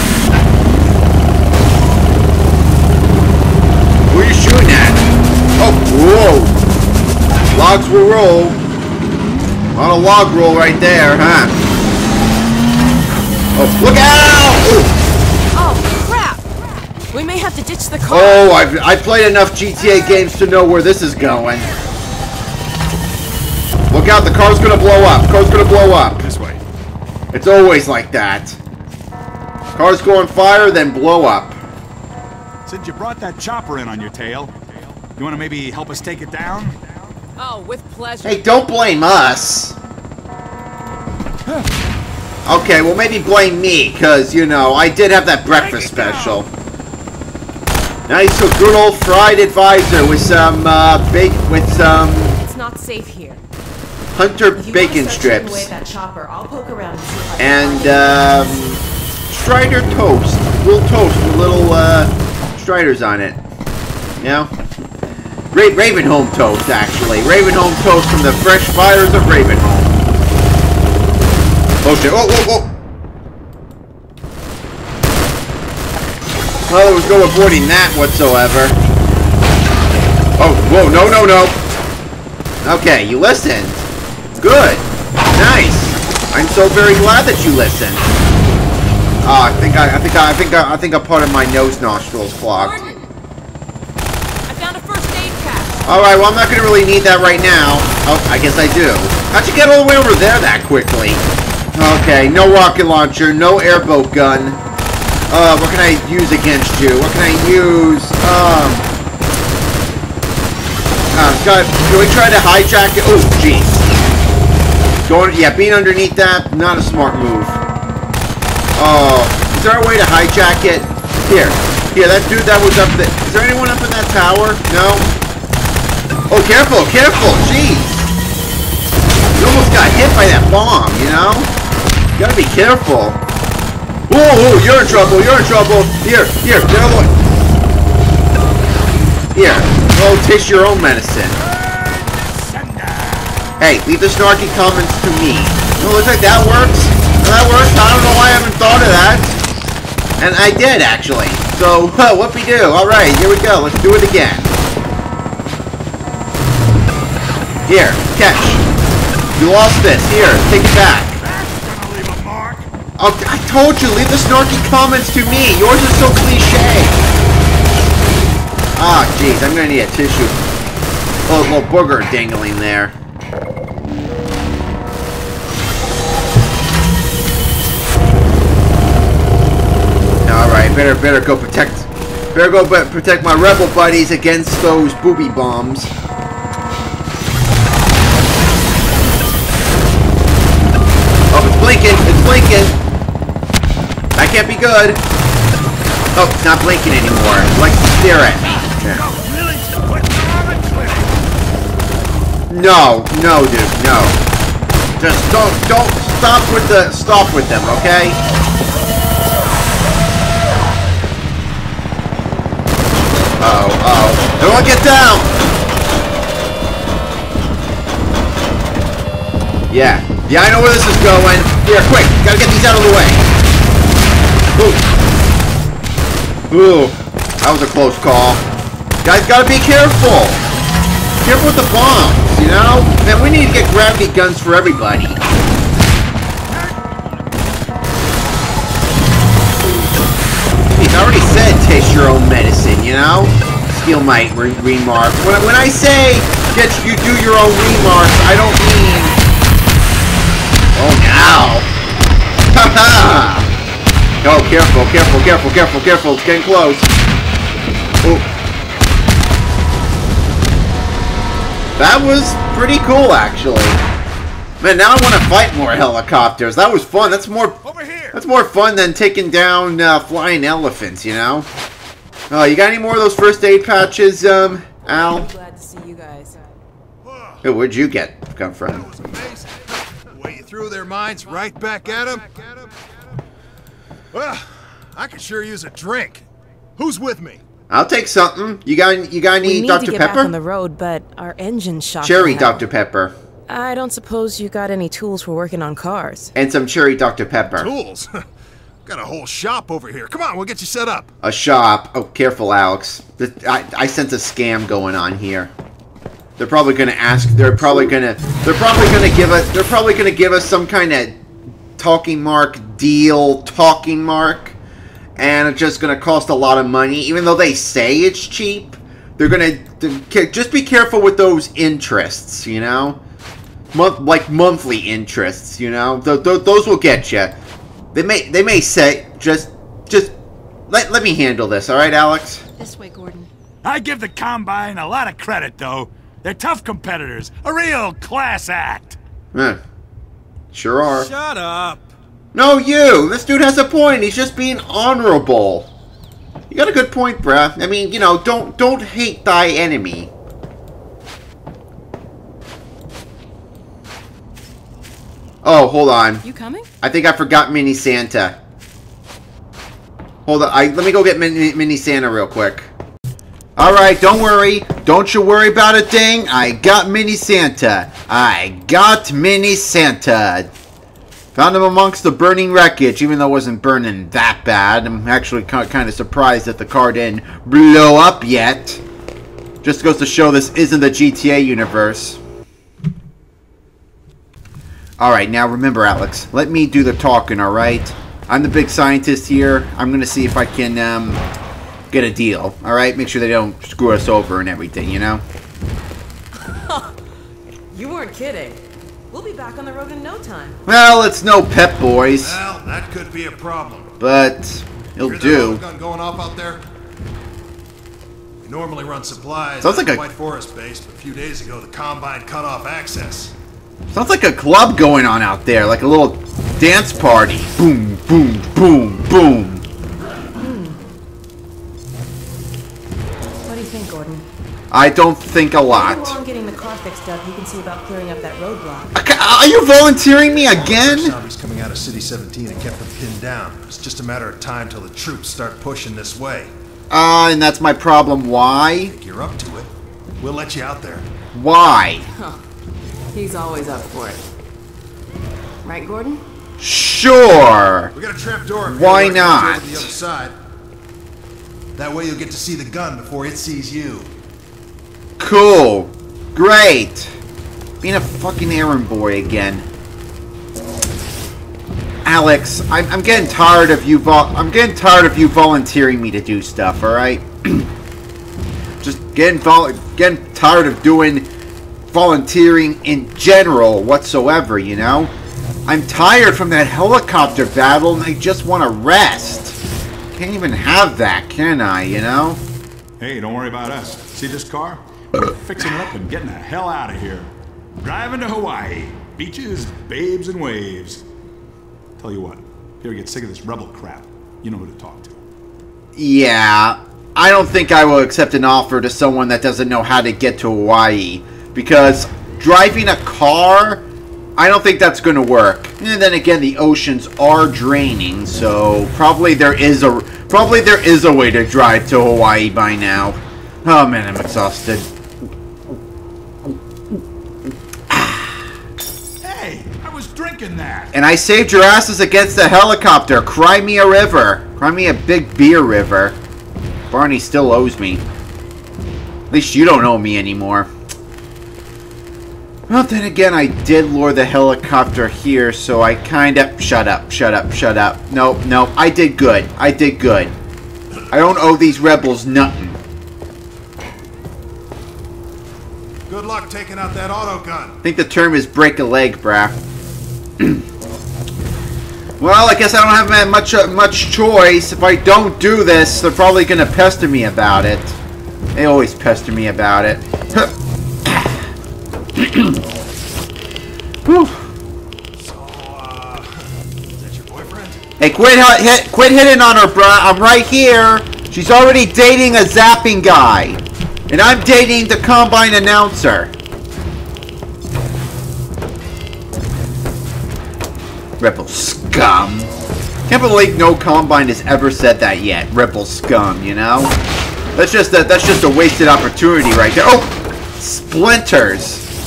Who are you shooting at? Oh, whoa! Logs will roll. On a log roll right there, huh? Oh, look out! Ooh. Oh, crap! We may have to ditch the car. Oh, I've, I've played enough G T A games to know where this is going. Look out, the car's gonna blow up. Car's gonna blow up. This way. It's always like that. Cars go on fire, then blow up. Since you brought that chopper in on your tail, you want to maybe help us take it down? Oh, with pleasure. Hey, don't blame us. Okay, well maybe blame me, because, you know, I did have that breakfast special. Nice, a good old fried advisor with some, uh, bacon, with some... It's not safe here. Hunter bacon strips. Away that chopper, I'll poke around and see if I And, can um... Strider toast. Little toast with little, uh, Striders on it. You know? Ra Ravenholm toast, actually. Ravenholm toast from the fresh fires of Ravenholm. Oh shit, whoa, whoa, whoa! Well, there was no avoiding that whatsoever. Oh, whoa, no, no, no! Okay, you listened. Good. Nice. I'm so very glad that you listened. Ah, uh, I think I, I think I, I think I, I think a part of my nose nostrils clogged. I found a first aid patch. All right, well I'm not gonna really need that right now. Oh, I guess I do. How'd you get all the way over there that quickly? Okay, no rocket launcher, no airboat gun. Uh, what can I use against you? What can I use? Um, uh, Scott, can we try to hijack it? Oh, jeez. Going, yeah, being underneath that, not a smart move. Oh, is there a way to hijack it? Here, here, that dude that was up there. Is there anyone up in that tower? No? Oh, careful, careful, jeez. You almost got hit by that bomb, you know? You gotta be careful. Whoa, whoa, you're in trouble, you're in trouble. Here, here, get out of the way. Here, oh, taste your own medicine. Hey, leave the snarky comments to me. Oh, looks like that works. That works. I don't know why I haven't thought of that. And I did, actually. So, whoopie-doo. Alright, here we go. Let's do it again. Here, catch. You lost this. Here, take it back. Oh, I told you, leave the snarky comments to me. Yours is so cliche. Ah, jeez, I'm gonna need a tissue. Oh, a little booger dangling there. All right, better, better go protect, better go protect my rebel buddies against those booby bombs. Oh, it's blinking! It's blinking! That can't be good. Oh, it's not blinking anymore. It likes to stare at me. Yeah. No, no, dude, no. Just don't, don't stop with the, stop with them, okay? Uh oh, uh oh. Everyone get down! Yeah, yeah, I know where this is going. Here, quick, gotta get these out of the way. Ooh. Ooh, that was a close call. Guys, gotta be careful. Careful with the bombs, you know? Man, we need to get gravity guns for everybody. He's already said taste your own medicine, you know? Steal my re remark. When, when I say get you do your own remarks, I don't mean... Oh, now. Haha! Oh, careful, careful, careful, careful, careful. It's getting close. Oh. That was pretty cool, actually. Man, now I want to fight more helicopters. That was fun. That's more Over here. That's more fun than taking down uh, flying elephants, you know? Oh, you got any more of those first aid patches, um, Al? I'm glad to see you guys. Hey, where'd you get come from? That was amazing. The way you threw their minds right back at them. Well, I could sure use a drink. Who's with me? I'll take something. You got you got any we need Doctor to get Pepper? back on the road, but our engine's shot. Cherry Doctor Pepper. I don't suppose you got any tools for working on cars. And some cherry Doctor Pepper. Tools? Got a whole shop over here. Come on, we'll get you set up. A shop. Oh, careful, Alex. I, I sense a scam going on here. They're probably gonna ask. They're probably gonna. They're probably gonna give us. They're probably gonna give us some kind of talking mark deal. Talking mark. and it's just gonna cost a lot of money. Even though they say it's cheap, they're gonna just be careful with those interests, you know, month like monthly interests, you know. Th th those will get you. They may they may say just just let let me handle this, all right, Alex? This way, Gordon. I give the Combine a lot of credit, though. They're tough competitors, a real class act. Eh, sure are. Shut up. No, you! This dude has a point. He's just being honorable. You got a good point, bruh. I mean, you know, don't don't hate thy enemy. Oh, hold on. You coming? I think I forgot Mini Santa. Hold on. I, let me go get Mini, Mini Santa real quick. Alright, don't worry. Don't you worry about a thing. I got Mini Santa. I got Mini Santa. Found him amongst the burning wreckage, even though it wasn't burning that bad. I'm actually kind of surprised that the car didn't blow up yet. Just goes to show this isn't the G T A universe. Alright, now remember, Alex. Let me do the talking, alright? I'm the big scientist here. I'm going to see if I can um, get a deal, alright? Make sure they don't screw us over and everything, you know? You weren't kidding. We'll be back on the road in no time. Well, it's no Pep Boys. Well, that could be a problem. But it'll Hear do. that gun going off out there? We normally run supplies Sounds at like the a- White Forest base, but a few days ago the Combine cut off access. Sounds like a club going on out there, like a little dance party. Boom, boom, boom, boom. Hmm. What do you think, Gordon? I don't think a lot. While I'm getting the car fixed up, you can see about clearing up that roadblock. Are you volunteering me again? Zombies coming out of City seventeen and kept them pinned down. It's just a matter of time till the troops start pushing this way. Uh, and that's my problem. Why? If you're up to it, we'll let you out there. Why? Huh. He's always up for it. Right, Gordon? Sure. We got a trap door. Why not? The other side. That way you'll get to see the gun before it sees you. Cool. Great. Being a fucking errand boy again. Alex, I'm, I'm getting tired of you. Vol I'm getting tired of you volunteering me to do stuff. All right. Just getting vol getting tired of doing volunteering in general whatsoever. You know. I'm tired from that helicopter battle, and I just want to rest. Can't even have that, can I? You know. Hey, don't worry about us. See this car? Fixing it up and getting the hell out of here. Driving to Hawaii. Beaches, babes, and waves. Tell you what, if you ever get sick of this rebel crap, you know who to talk to. Yeah, I don't think I will accept an offer to someone that doesn't know how to get to Hawaii. Because driving a car, I don't think that's going to work. And then again, the oceans are draining, so probably there is a probably there is a way to drive to Hawaii by now. Oh man, I'm exhausted. Hey, I was drinking that. And I saved your asses against the helicopter. Cry me a river. Cry me a big beer river. Barney still owes me. At least you don't owe me anymore. Well, then again, I did lure the helicopter here, so I kinda... Shut up, shut up, shut up. Nope, nope, I did good. I did good. I don't owe these rebels nothing. Good luck taking out that auto gun. I think the term is break a leg, brah. Well, I guess I don't have much uh, much choice. If I don't do this, they're probably gonna pester me about it. They always pester me about it. Whew. So, uh, is that your boyfriend? Hey, quit hit, quit hitting on her, bruh. I'm right here. She's already dating a zapping guy. And I'm dating the Combine announcer. Rebel scum. Can't believe no Combine has ever said that yet. Rebel scum, you know? That's just a, that's just a wasted opportunity right there. Oh! Splinters.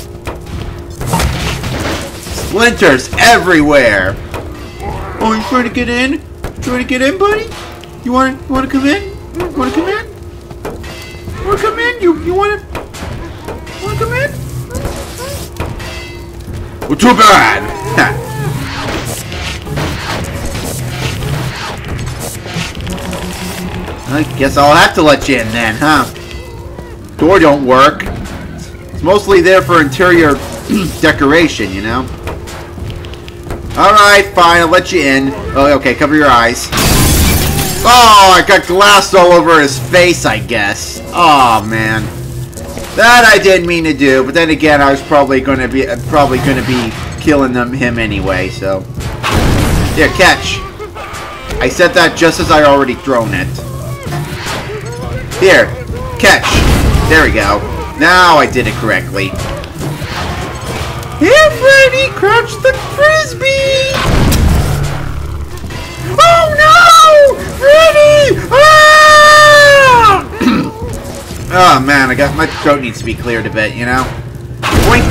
Splinters everywhere. Oh, you trying to get in? You trying to get in, buddy? You want you want to come in? You want to come in? You want to come in? You you want to want to come in? Well, too bad. I guess I'll have to let you in then, huh? Door don't work. It's mostly there for interior decoration, you know? Alright, fine, I'll let you in. Oh, okay, cover your eyes. Oh, I got glass all over his face, I guess. Oh, man. That I didn't mean to do, but then again, I was probably going to be uh, probably going to be killing them him anyway, so. Here, catch. I said that just as I already thrown it. Here, catch. There we go. Now I did it correctly. Here, Freddy, crouch the frisbee! Oh no! Freddy! Ah! Oh man, I got my throat needs to be cleared a bit, you know? Boink!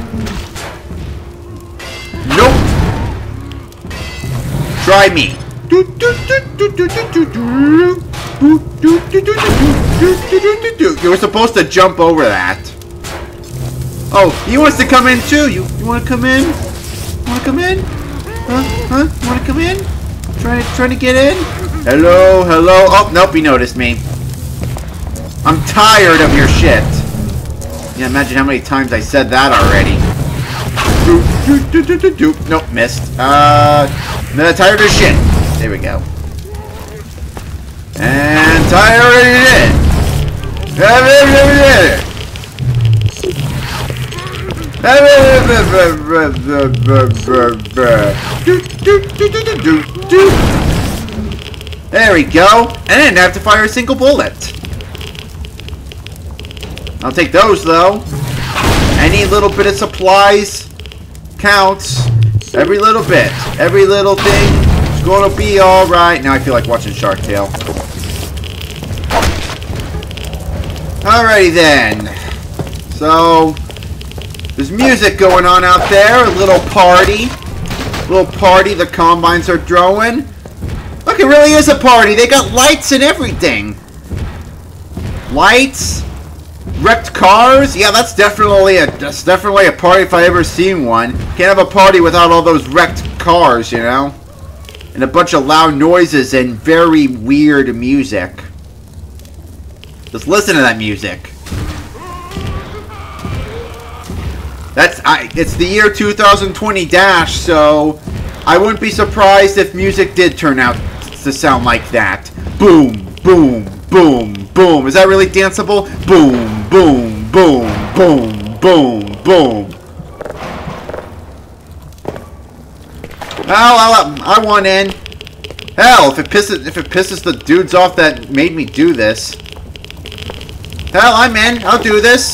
Nope! Try me! You were supposed to jump over that. Oh, he wants to come in too. You you want to come in? Want to come in? Huh? Huh? Want to come in? Trying to trying to get in? Hello, hello. Oh, nope, he noticed me. I'm tired of your shit. Yeah, imagine how many times I said that already. Nope, missed. Uh, no, tired of shit. There we go. And tired of it. There we go. And I didn't have to fire a single bullet. I'll take those though. Any little bit of supplies counts. Every little bit. Every little thing is gonna be alright. Now I feel like watching Shark Tale. Alrighty then. So there's music going on out there. A little party. A little party the Combines are throwing. Look, it really is a party. They got lights and everything. Lights. Wrecked cars? Yeah, that's definitely a that's definitely a party if I ever seen one. Can't have a party without all those wrecked cars, you know? And a bunch of loud noises and very weird music. Just listen to that music. That's I it's the year two thousand twenty dash, so I wouldn't be surprised if music did turn out to sound like that. Boom, boom, boom, boom. Is that really danceable? Boom, boom, boom, boom, boom, boom. Oh, I, I want in. Hell, if it pisses if it pisses the dudes off that made me do this. Hell, I'm in. I'll do this.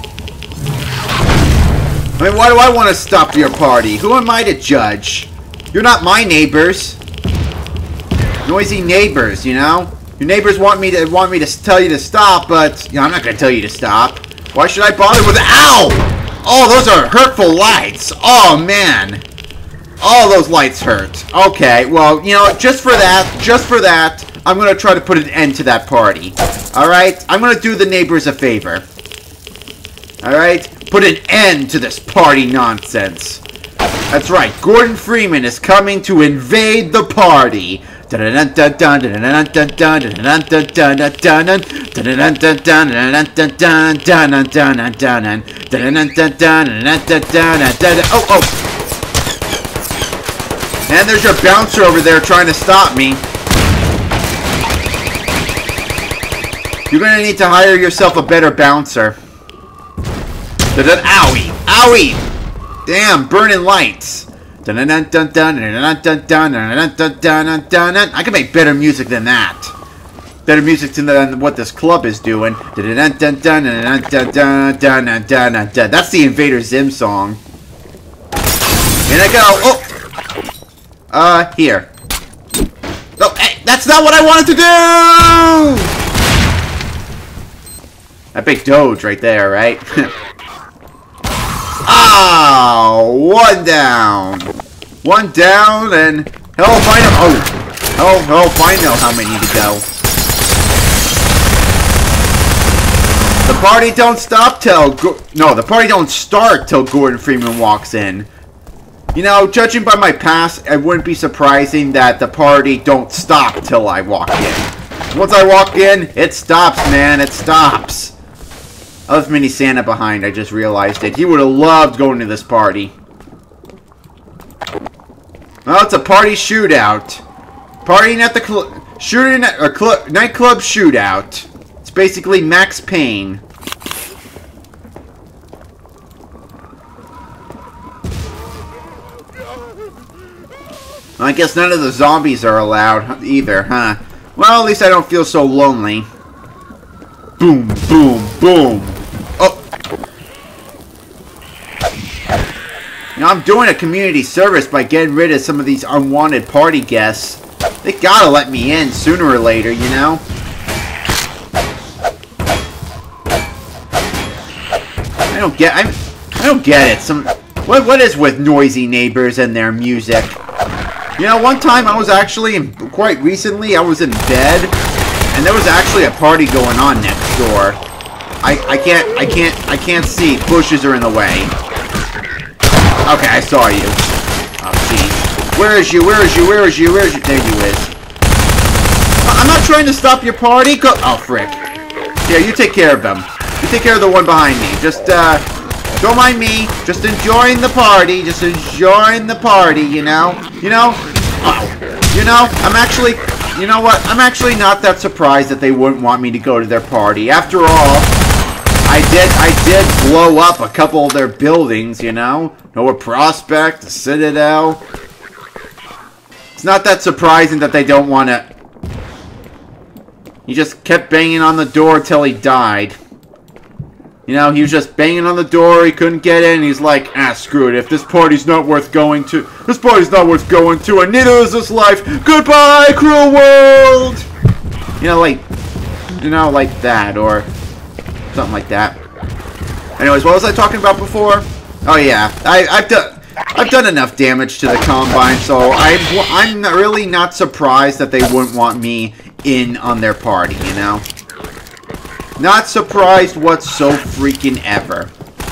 I mean, why do I want to stop your party? Who am I to judge? You're not my neighbors. Noisy neighbors, you know? Your neighbors want me to want me to tell you to stop, but you know, I'm not going to tell you to stop. Why should I bother with... Ow! Oh, those are hurtful lights. Oh, man. All those lights hurt. Okay, well, you know, just for that, just for that, I'm going to try to put an end to that party. Alright? I'm going to do the neighbors a favor. Alright? Put an end to this party nonsense. That's right, Gordon Freeman is coming to invade the party. Oh, oh. And there's your bouncer over there trying to stop me. You're gonna need to hire yourself a better bouncer. Owie! Owie! Damn, burning lights. I can make better music than that. Better music than what this club is doing. That's the Invader Zim song. And I go, oh! Uh, here. Oh, hey, that's not what I wanted to do! That big Doge right there, right? Oh, one down. One down, and hell if I know. Oh, hell, hell if I know how many to go. The party don't stop till Go no, the party don't start till Gordon Freeman walks in. You know, judging by my past, it wouldn't be surprising that the party don't stop till I walk in. Once I walk in, it stops, man. It stops. I left Mini Santa behind. I just realized it. He would have loved going to this party. Well, it's a party shootout. Partying at the club. Shooting at a club. Nightclub shootout. It's basically Max Payne. I guess none of the zombies are allowed either, huh? Well, at least I don't feel so lonely. Boom, boom, boom. Oh. You know, I'm doing a community service by getting rid of some of these unwanted party guests. They gotta let me in sooner or later, you know? I don't get I I don't get it. Some what what is with noisy neighbors and their music? You know, one time I was actually, in, quite recently, I was in bed, and there was actually a party going on next door. I, I can't, I can't, I can't see. Bushes are in the way. Okay, I saw you. Oh, jeez. Where is you? Where is you? Where is you? Where is you? There you is. I'm not trying to stop your party. Go oh, frick. Here, you take care of them. You take care of the one behind me. Just, uh... don't mind me. Just enjoying the party. Just enjoying the party, you know? You know? Oh. You know, I'm actually... You know what? I'm actually not that surprised that they wouldn't want me to go to their party. After all, I did I did blow up a couple of their buildings, you know? Noah Prospect, the Citadel. It's not that surprising that they don't want to... He just kept banging on the door till he died. You know, he was just banging on the door, he couldn't get in, he's like, ah, screw it, if this party's not worth going to, this party's not worth going to, and neither is this life, goodbye, cruel world! You know, like, you know, like that, or something like that. Anyways, what was I talking about before? Oh yeah, I, I've done, I've done enough damage to the Combine, so I'm, I'm really not surprised that they wouldn't want me in on their party, you know? Not surprised what's so freaking ever.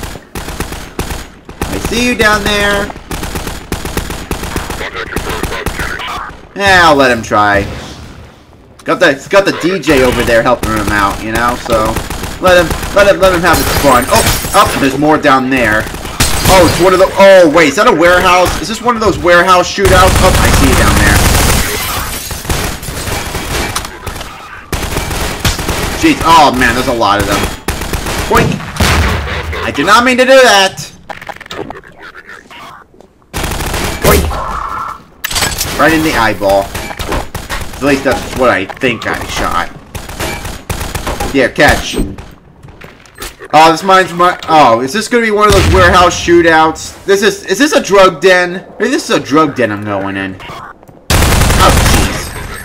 I see you down there. Yeah, I'll let him try. Got the it's got the D J over there helping him out, you know. So let him let him let him have his fun. Oh, oh, there's more down there. Oh, it's one of the. Oh, wait, is that a warehouse? Is this one of those warehouse shootouts? Oh, I see you down there. Jeez, oh man, there's a lot of them. Boink! I did not mean to do that! Boink! Right in the eyeball. At least that's what I think I shot. Yeah, catch. Oh, this mine's my. Oh, is this gonna be one of those warehouse shootouts? This is. Is this a drug den? Maybe this is a drug den I'm going in. Oh, jeez.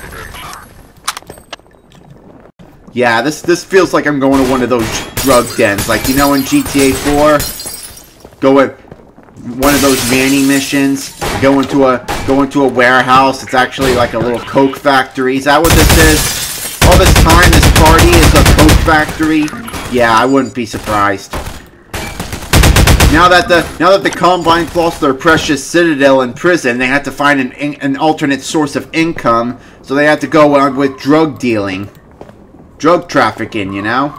Yeah, this this feels like I'm going to one of those drug dens, like you know in G T A four. Go at one of those Manny missions. Go into a go into a warehouse. It's actually like a little coke factory. Is that what this is? All this time, this party is a coke factory. Yeah, I wouldn't be surprised. Now that the now that the Combine lost their precious Citadel in prison, they had to find an an alternate source of income, so they had to go on with drug dealing. Drug trafficking, you know?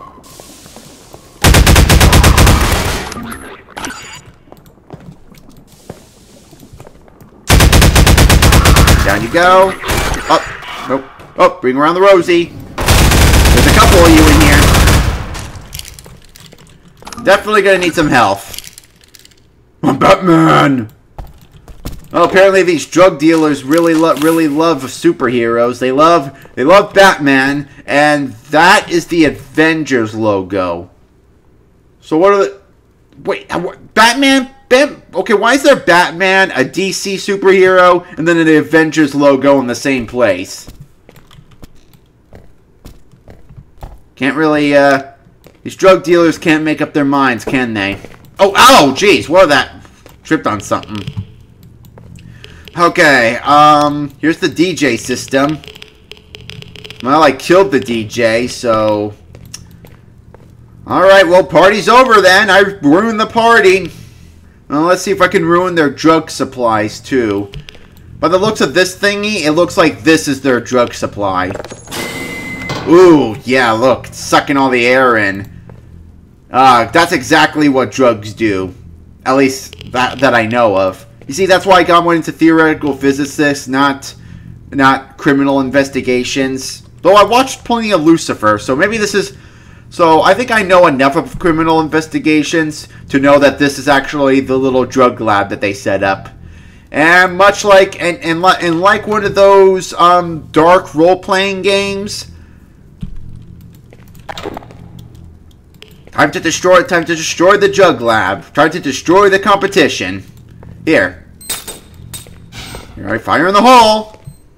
Down you go. Up. Nope. Oh, bring around the Rosie. There's a couple of you in here. Definitely gonna need some health. I'm Batman! Well, apparently these drug dealers really love really love superheroes. They love they love Batman, and that is the Avengers logo. So what are the wait? Batman? Bat, okay, why is there Batman, a D C superhero, and then the Avengers logo in the same place? Can't really. Uh, these drug dealers can't make up their minds, can they? Oh, ow! Jeez, what was that? Tripped on something. Okay, um, here's the D J system. Well, I killed the D J, so... Alright, well, party's over then. I ruined the party. Well, let's see if I can ruin their drug supplies, too. By the looks of this thingy, it looks like this is their drug supply. Ooh, yeah, look, it's sucking all the air in. Uh, that's exactly what drugs do. At least that that I know of. You see, that's why I got one into theoretical physicists, not not criminal investigations. Though I watched plenty of Lucifer, so maybe this is... So I think I know enough of criminal investigations to know that this is actually the little drug lab that they set up. And much like and and, li and like one of those um, dark role-playing games. Time to destroy. Time to destroy the drug lab. Time to destroy the competition. Here. All right, fire in the hole.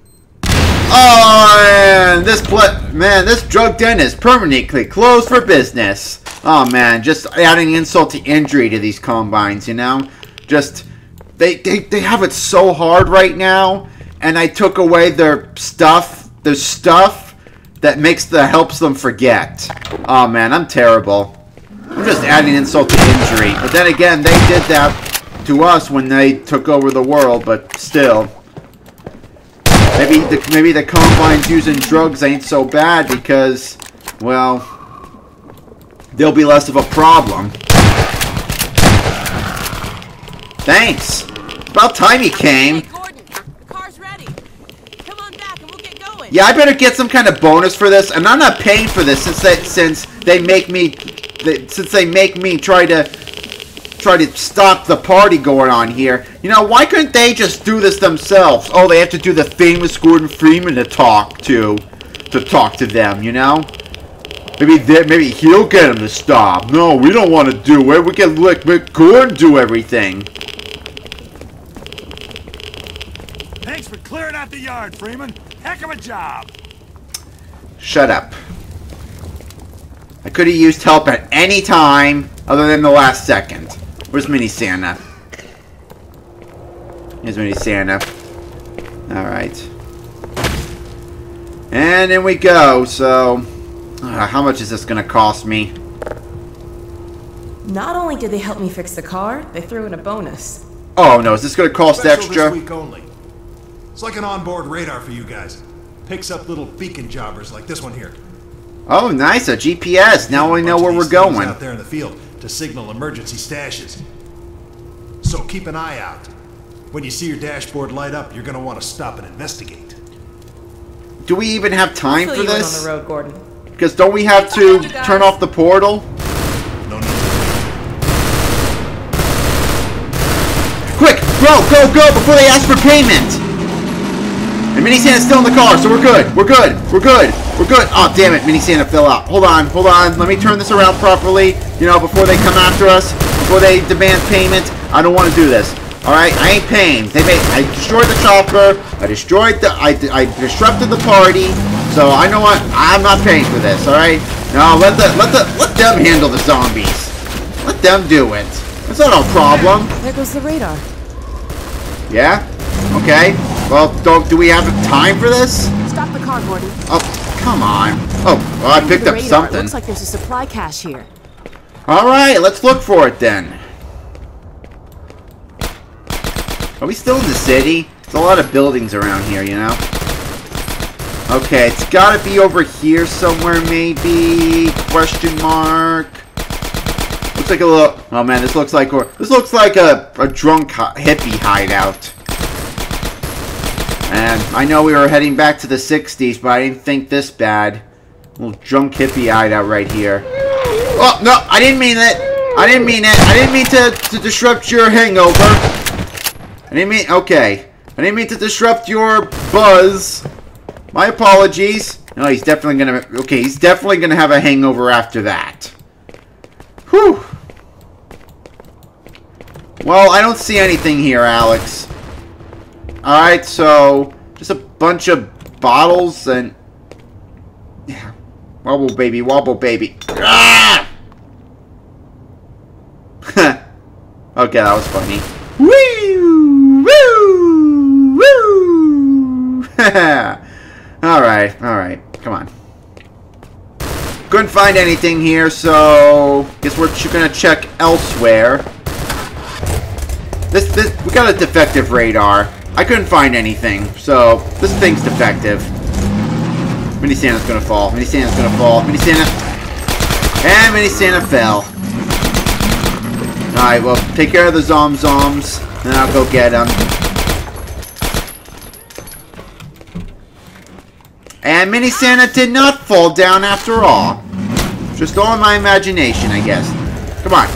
Oh, man, this man, this drug den is permanently closed for business. Oh man, just adding insult to injury to these combines, you know. Just they they they have it so hard right now, and I took away their stuff, their stuff that makes the helps them forget. Oh man, I'm terrible. I'm just adding insult to injury. But then again, they did that to us when they took over the world. But still. Maybe the, maybe the Combines using drugs ain't so bad because, well, they'll be less of a problem. Thanks. It's about time he came. Hey, Gordon, the car's ready. Come on back and we'll get going. Yeah, I better get some kind of bonus for this, and I'm not paying for this since they since they make me they, since they make me try to. Try to stop the party going on here. You know, why couldn't they just do this themselves? Oh, they have to do the famous Gordon Freeman to talk to, to talk to them. You know, maybe they, maybe he'll get them to stop. No, we don't want to do it. We can let, let Gordon do everything. Thanks for clearing out the yard, Freeman. Heck of a job. Shut up. I could have used help at any time other than the last second. Where's Mini Santa? Here's Mini Santa. Alright. And in we go. So, uh, how much is this going to cost me? Not only did they help me fix the car, they threw in a bonus. Oh no, is this going to cost Special extra? This week only. It's like an onboard radar for you guys. Picks up little beacon jobbers like this one here. Oh, nice, a G P S. Now we know where we're going. Out there in the field to signal emergency stashes. So keep an eye out. When you see your dashboard light up, you're going to want to stop and investigate. Do we even have time I'll for fill you in this? on the road, Gordon. Because don't we have to turn off the portal? No need to. Quick, go, go, go before they ask for payment. And Mini Santa's still in the car, so we're good. We're good. We're good. We're good. Oh, damn it. Mini Santa fell out. Hold on. Hold on. Let me turn this around properly. You know, before they come after us. Before they demand payment. I don't want to do this. Alright? I ain't paying. They made, I destroyed the chopper. I destroyed the... I, I disrupted the party. So, I know what? I'm not paying for this. Alright? No, let the... Let the... Let them handle the zombies. Let them do it. That's not a problem. There goes the radar. Yeah? Okay. Well, do, do we have time for this? Stop the car, Gordon. Oh, come on. Oh, well, I picked the up radar. something. It looks like there's a supply cache here. Alright, let's look for it then. Are we still in the city? There's a lot of buildings around here, you know? Okay, it's gotta be over here somewhere, maybe? Question mark. Looks like a little... Oh man, this looks like... This looks like a, a drunk hippie hideout. And I know we were heading back to the sixties, but I didn't think this bad. A little drunk hippie hideout right here. Oh, no, I didn't mean it. I didn't mean it. I didn't mean to, to disrupt your hangover. I didn't mean... Okay. I didn't mean to disrupt your buzz. My apologies. No, he's definitely gonna... Okay, he's definitely gonna have a hangover after that. Whew. Well, I don't see anything here, Alex. Alright, so... Just a bunch of bottles and... Yeah. Wobble, baby. Wobble, baby. Ah! Okay, that was funny. Woo! Woo! Woo! Alright, alright. Come on. Couldn't find anything here, so... Guess we're gonna check elsewhere. This, this... We got a defective radar. I couldn't find anything, so... This thing's defective. Mini Santa's gonna fall. Mini Santa's gonna fall. Mini Santa. And Mini Santa fell. Alright, well, take care of the Zom Zoms. Then I'll go get them. And Mini Santa did not fall down after all. Just all in my imagination, I guess. Come on.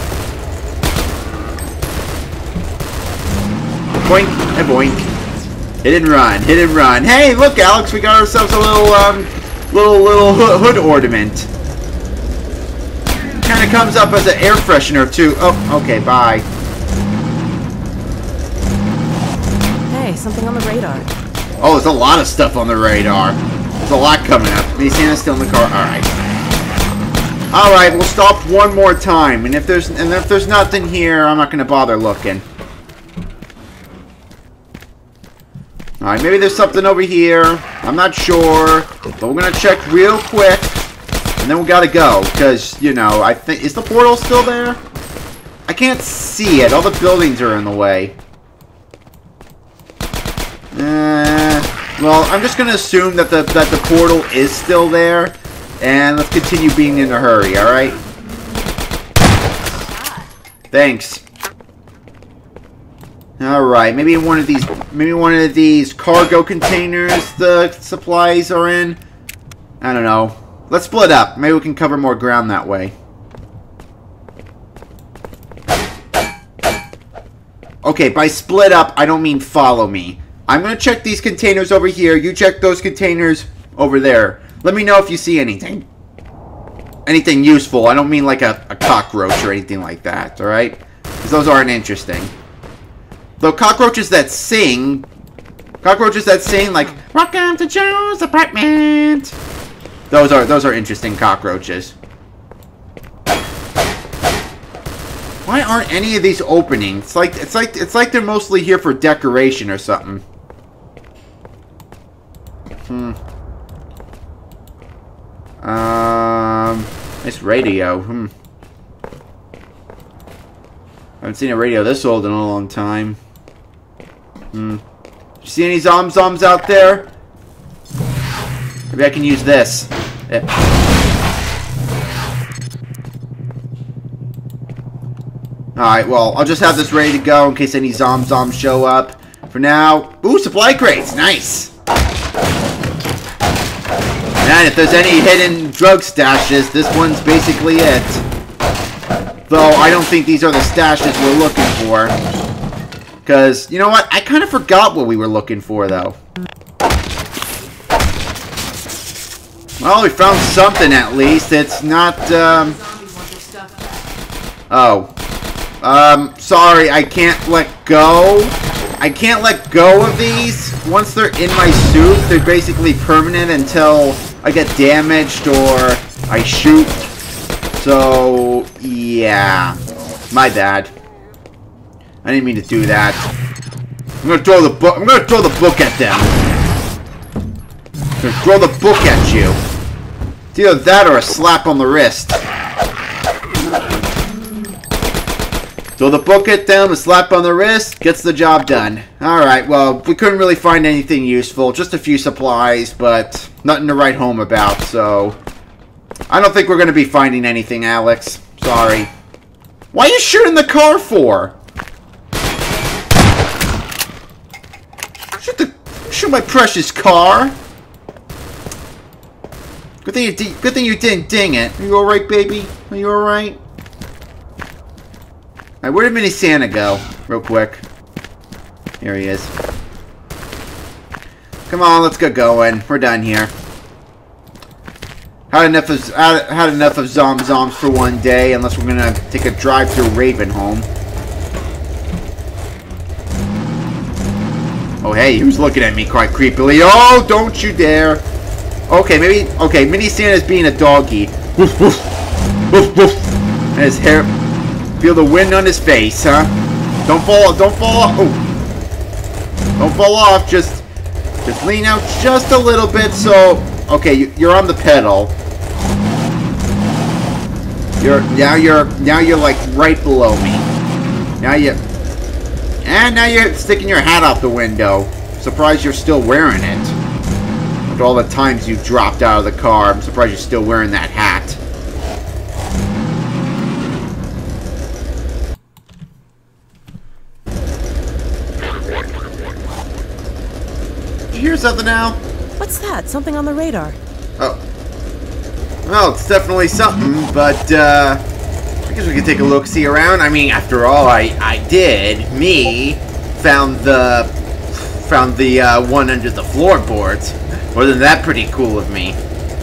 Boink and boink. Hit and run. Hit and run. Hey, look, Alex, we got ourselves a little, um, little, little hood ornament. Kind of comes up as an air freshener, too. Oh, okay, bye. Hey, something on the radar. Oh, there's a lot of stuff on the radar. There's a lot coming up. Mini Santa's still in the car. Alright. Alright, we'll stop one more time. And if there's and if there's nothing here, I'm not gonna bother looking. Alright, maybe there's something over here. I'm not sure. But we're gonna check real quick. And then we gotta go. Because, you know, I think is the portal still there? I can't see it. All the buildings are in the way. Uh Well, I'm just going to assume that the that the portal is still there, and let's continue being in a hurry, alright? Thanks. Alright, maybe one of these maybe one of these cargo containers the supplies are in. I don't know. Let's split up. Maybe we can cover more ground that way. Okay, by split up, I don't mean follow me. I'm going to check these containers over here. You check those containers over there. Let me know if you see anything. Anything useful. I don't mean like a, a cockroach or anything like that, alright? Because those aren't interesting. Though cockroaches that sing... Cockroaches that sing like, "Welcome to Joe's apartment." Those are, those are interesting cockroaches. Why aren't any of these opening? It's like, it's like, it's like they're mostly here for decoration or something. Hmm. Um, nice radio. Hmm. I haven't seen a radio this old in a long time. Hmm. You see any Zom Zoms out there? Maybe I can use this. Yeah. Alright, well, I'll just have this ready to go in case any Zom Zoms show up. For now, ooh, supply crates, nice! And if there's any hidden drug stashes, this one's basically it. Though, I don't think these are the stashes we're looking for. Because, you know what? I kind of forgot what we were looking for, though. Well, we found something at least. It's not, um... Oh. Um, sorry, I can't let go. I can't let go of these. Once they're in my suit, they're basically permanent until I get damaged or I shoot. So, yeah. My bad. I didn't mean to do that. I'm gonna throw the book. I'm gonna throw the book at them. I'm gonna throw the book at you. It's either that or a slap on the wrist. Throw the book at them, a slap on the wrist, gets the job done. Alright, well, we couldn't really find anything useful. Just a few supplies, but nothing to write home about, so... I don't think we're going to be finding anything, Alex. Sorry. Why are you shooting the car for? Shoot the... Shoot my precious car. Good thing you, good thing you didn't ding it. Are you alright, baby? Are you alright? Alright, where did Mini Santa go? Real quick. Here he is. Come on, let's get going. We're done here. Had enough of had, had enough of Zom Zoms for one day, unless we're gonna take a drive through Raven home. Oh hey, he was looking at me quite creepily. Oh, don't you dare! Okay, maybe okay. Mini Santa's being a doggy. Woof woof woof woof. And his hair. Feel the wind on his face, huh? Don't fall. Don't fall off. Oh. Don't fall off. Just, just lean out just a little bit. So, okay, you, you're on the pedal. You're now. You're now. You're like right below me. Now you, and now you're sticking your hat out the window. Surprised you're still wearing it. After all the times you've dropped out of the car, I'm surprised you're still wearing that hat. Did you hear something now? What's that? Something on the radar. Oh. Well, it's definitely something, but, uh... I guess we could take a look-see around. I mean, after all, I, I did. Me found the... Found the, uh, one under the floorboards. Wasn't that pretty cool of me?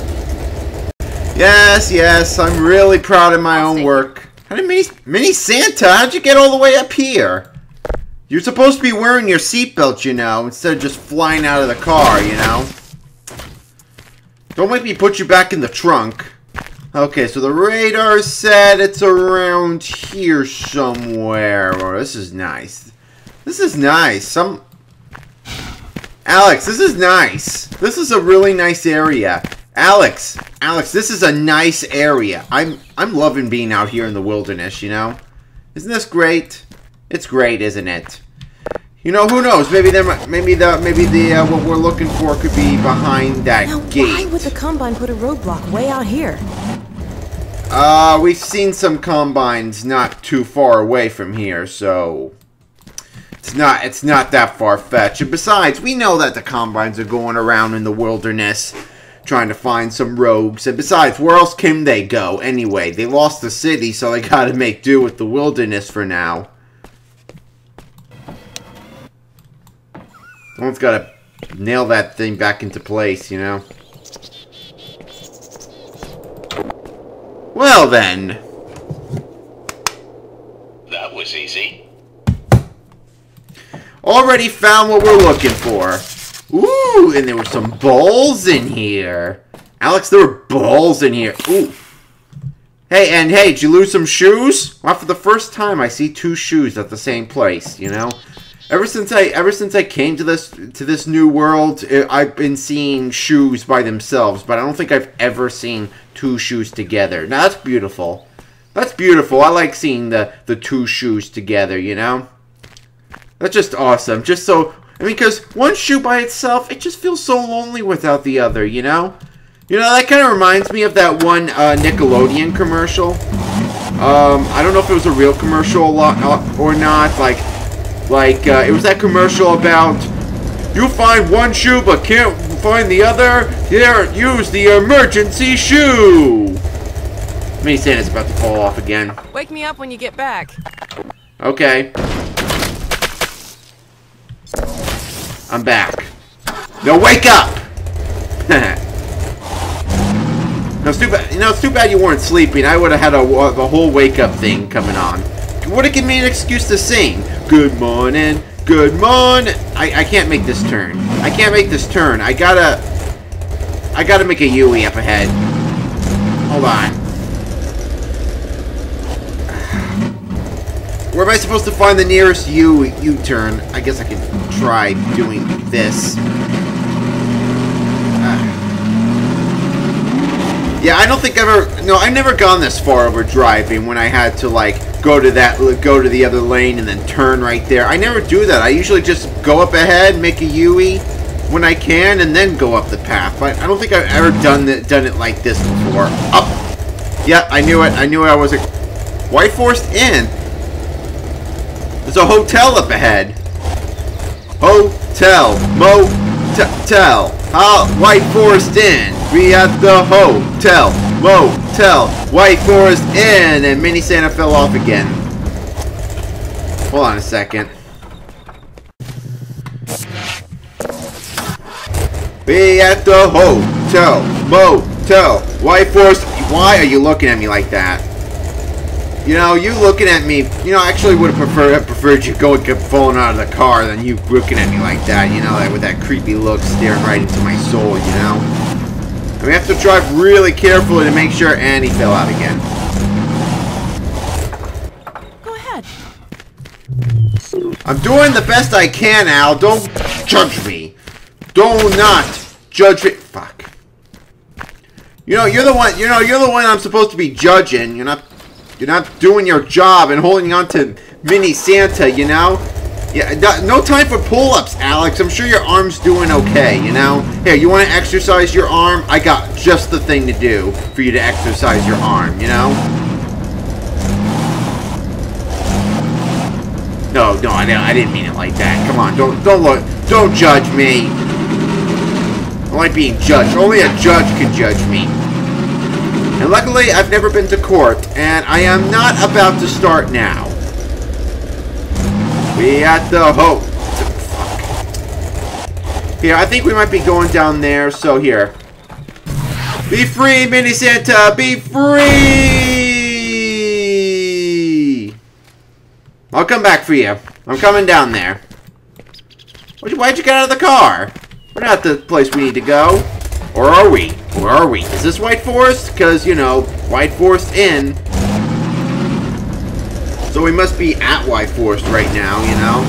Yes, yes, I'm really proud of my own work. How did Mini, Mini Santa, how'd you get all the way up here? You're supposed to be wearing your seatbelt, you know, instead of just flying out of the car, you know? Don't make me put you back in the trunk. Okay, so the radar said it's around here somewhere. Oh, this is nice. This is nice. Some... Alex, this is nice. This is a really nice area. Alex, Alex, this is a nice area. I'm I'm loving being out here in the wilderness, you know? Isn't this great? It's great, isn't it? You know, who knows? Maybe there, maybe the, maybe the uh, what we're looking for could be behind that now, gate. Why would the Combine put a roadblock way out here? Uh, we've seen some Combines not too far away from here, so it's not it's not that far-fetched. And besides, we know that the Combines are going around in the wilderness trying to find some rogues. And besides, where else can they go anyway? They lost the city, so they gotta make do with the wilderness for now. Someone's gotta nail that thing back into place, you know? Well then. That was easy. Already found what we're looking for. Ooh, and there were some balls in here. Alex, there were balls in here. Ooh. Hey, and hey, did you lose some shoes? Well, for the first time, I see two shoes at the same place, you know? Ever since I ever since I came to this to this new world, I've been seeing shoes by themselves, but I don't think I've ever seen two shoes together. Now that's beautiful. That's beautiful. I like seeing the the two shoes together, you know? That's just awesome. Just so I mean, because one shoe by itself, it just feels so lonely without the other, you know? You know, that kind of reminds me of that one uh, Nickelodeon commercial. Um, I don't know if it was a real commercial or not, like Like, uh, it was that commercial about, you find one shoe but can't find the other? Here, use the emergency shoe! Mini Santa's about to fall off again. Wake me up when you get back. Okay. I'm back. No, wake up! No, it's too bad, you know, it's too bad you weren't sleeping. I would have had a, a whole wake-up thing coming on. Would have given me an excuse to sing. Good morning, good morning. I, I can't make this turn. I can't make this turn. I gotta... I gotta make a U-E up ahead. Hold on. Where am I supposed to find the nearest U U-turn? I guess I can try doing this. Uh. Yeah, I don't think I've ever... No, I've never gone this far over driving when I had to, like, go to that, go to the other lane and then turn right there. I never do that. I usually just go up ahead, make a U-E when I can, and then go up the path. But I don't think I've ever done that, done it like this before. Up. Yeah, I knew it. I knew I was a White Forest Inn. There's a hotel up ahead. Hotel, motel. Ah, White Forest Inn. We at the hotel, motel, White Forest Inn, and Mini Santa fell off again. Hold on a second. We at the hotel, motel, White Forest. Why are you looking at me like that? You know, you looking at me. You know, I actually would have preferred preferred you going falling out of the car than you looking at me like that. You know, like with that creepy look staring right into my soul. You know. And we have to drive really carefully to make sure Annie fell out again. Go ahead. I'm doing the best I can, Al. Don't judge me. Do not judge me. Fuck. You know, you're the one. You know, you're the one I'm supposed to be judging. You're not. You're not doing your job and holding on to Mini Santa. You know. Yeah, no time for pull-ups, Alex. I'm sure your arm's doing okay, you know? Here, you want to exercise your arm? I got just the thing to do for you to exercise your arm, you know? No, no, I didn't, I didn't mean it like that. Come on, don't, don't look, don't judge me. I don't like being judged. Only a judge can judge me. And luckily, I've never been to court, and I am not about to start now. We at the hope. Here, I think we might be going down there, so here. Be free, Mini Santa! Be free! I'll come back for you. I'm coming down there. Why'd you get out of the car? We're not at the place we need to go. Or are we? Or are we? Is this White Forest? Because, you know, White Forest Inn. So we must be at White Forest right now, you know?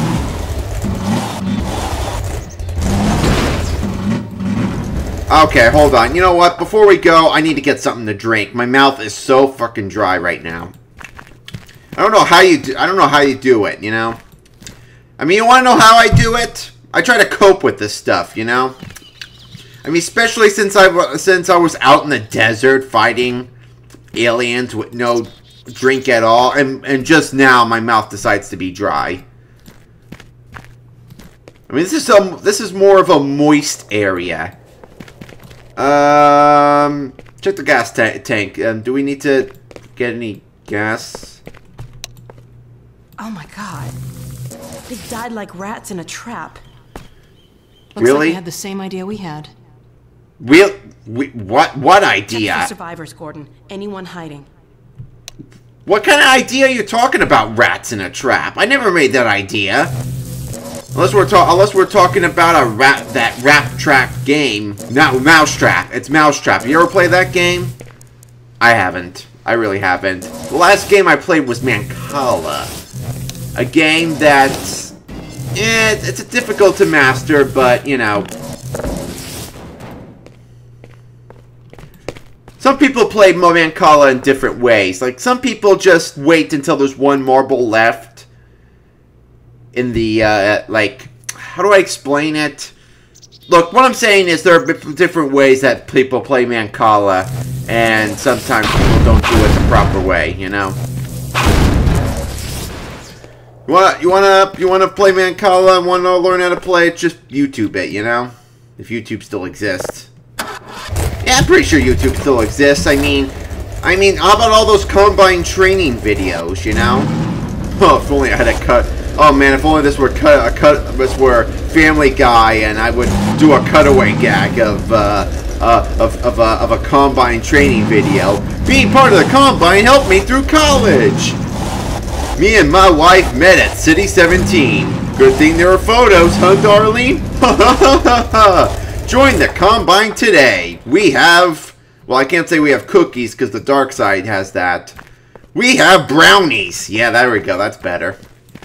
Okay, hold on. You know what? Before we go, I need to get something to drink. My mouth is so fucking dry right now. I don't know how you do, I don't know how you do it, you know? I mean, you want to know how I do it? I try to cope with this stuff, you know? I mean, especially since I since I was out in the desert fighting aliens with no drink at all, and and just now my mouth decides to be dry. I mean, this is some this is more of a moist area. Um, check the gas ta tank. Um, do we need to get any gas? Oh my god, they died like rats in a trap. Looks Really? like they had the same idea we had. Real? We, what? What idea? Check for survivors, Gordon. Anyone hiding? What kind of idea are you talking about? Rats in a trap? I never made that idea. Unless we're talking, unless we're talking about a rat that rap trap game. No, Mousetrap. It's Mousetrap. You ever play that game? I haven't. I really haven't. The last game I played was Mancala, a game that's eh, it's difficult to master, but you know. Some people play Mancala in different ways. Like, some people just wait until there's one marble left in the, uh, like, how do I explain it? Look, what I'm saying is there are different ways that people play Mancala, and sometimes people don't do it the proper way, you know? You wanna, you wanna, you wanna play Mancala and wanna learn how to play it? Just YouTube it, you know? If YouTube still exists. Yeah, I'm pretty sure YouTube still exists. I mean, I mean, how about all those Combine training videos, you know? Oh, if only I had a cut. Oh man, if only this were cut, a cut, this were Family Guy, and I would do a cutaway gag of, uh, uh, of, of, uh, of a Combine training video. Being part of the Combine helped me through college. Me and my wife met at City seventeen. Good thing there are photos, huh, Darlene? Ha ha ha ha ha. Join the Combine today. We have, well, I can't say we have cookies because the dark side has that. We have brownies. Yeah, there we go. That's better.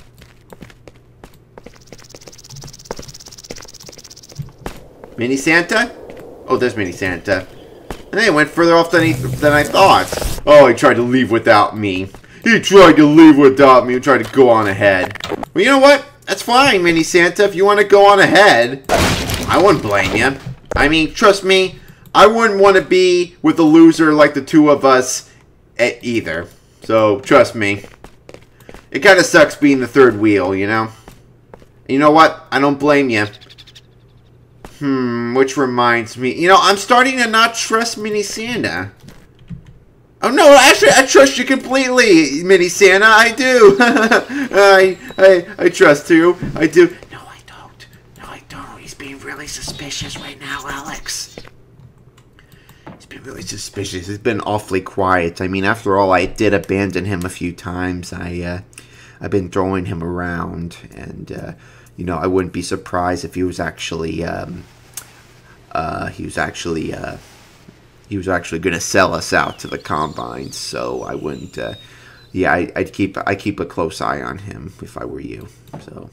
Mini Santa? Oh, there's Mini Santa. And they went further off than, he, than I thought. Oh, he tried to leave without me. He tried to leave without me and tried to go on ahead. Well, you know what? That's fine, Mini Santa. If you want to go on ahead, I wouldn't blame you. I mean, trust me, I wouldn't want to be with a loser like the two of us either. So, trust me. It kind of sucks being the third wheel, you know? And you know what? I don't blame you. Hmm, which reminds me. You know, I'm starting to not trust Mini Santa. Oh no, actually, I trust you completely, Mini Santa. I do. I, I, I trust you. I do. No, I don't. No, I don't. He's being really suspicious right now, Alex. He's been really suspicious. He's been awfully quiet. I mean, after all, I did abandon him a few times. I, uh, I've been throwing him around, and uh, you know, I wouldn't be surprised if he was actually, um, uh, he was actually, uh, he was actually going to sell us out to the Combine. So I wouldn't, uh, yeah, I, I'd keep, I keep a close eye on him if I were you. So,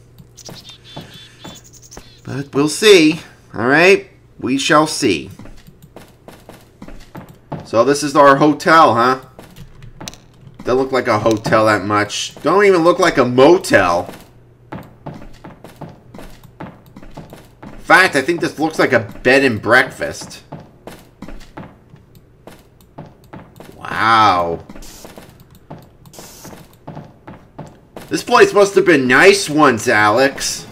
but we'll see. All right, we shall see. So this is our hotel, huh? Doesn't look like a hotel that much. Don't even look like a motel. fact, I think this looks like a bed and breakfast. Wow. This place must have been nice once, Alex.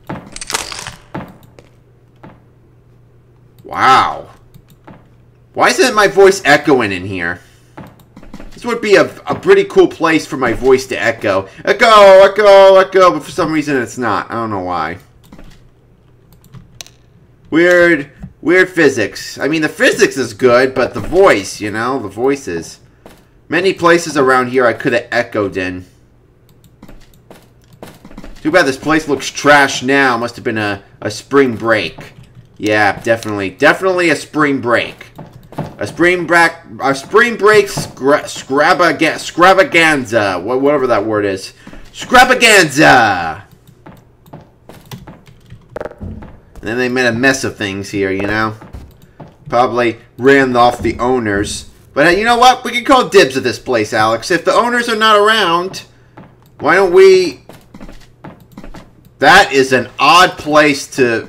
Wow. Why isn't my voice echoing in here? This would be a, a pretty cool place for my voice to echo. Echo, echo, echo, but for some reason it's not. I don't know why. Weird, weird physics. I mean, the physics is good, but the voice, you know, the voices. Many places around here I could have echoed in. Too bad this place looks trash now. Must have been a, a spring break. Yeah, definitely. Definitely a spring break. A spring break, a spring break scra scrabaga scravaganza. Whatever that word is. Scravaganza! And then they made a mess of things here, you know? Probably ran off the owners. But hey, you know what? We can call dibs at this place, Alex. If the owners are not around, why don't we... That is an odd place to...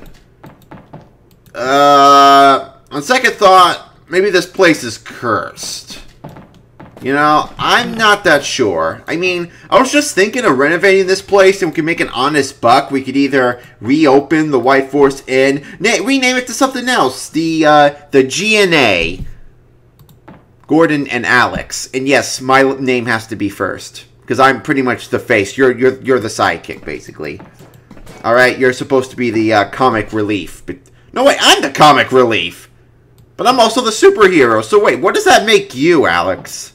Uh, on second thought, maybe this place is cursed. You know, I'm not that sure. I mean, I was just thinking of renovating this place and we could make an honest buck. We could either reopen the White Force Inn, rename it to something else. The, uh, the G N A. Gordon and Alex. And yes, my name has to be first. Because I'm pretty much the face. You're, you're, you're the sidekick, basically. Alright, you're supposed to be the uh, comic relief. But no, wait, I'm the comic relief. But I'm also the superhero. So wait, what does that make you, Alex?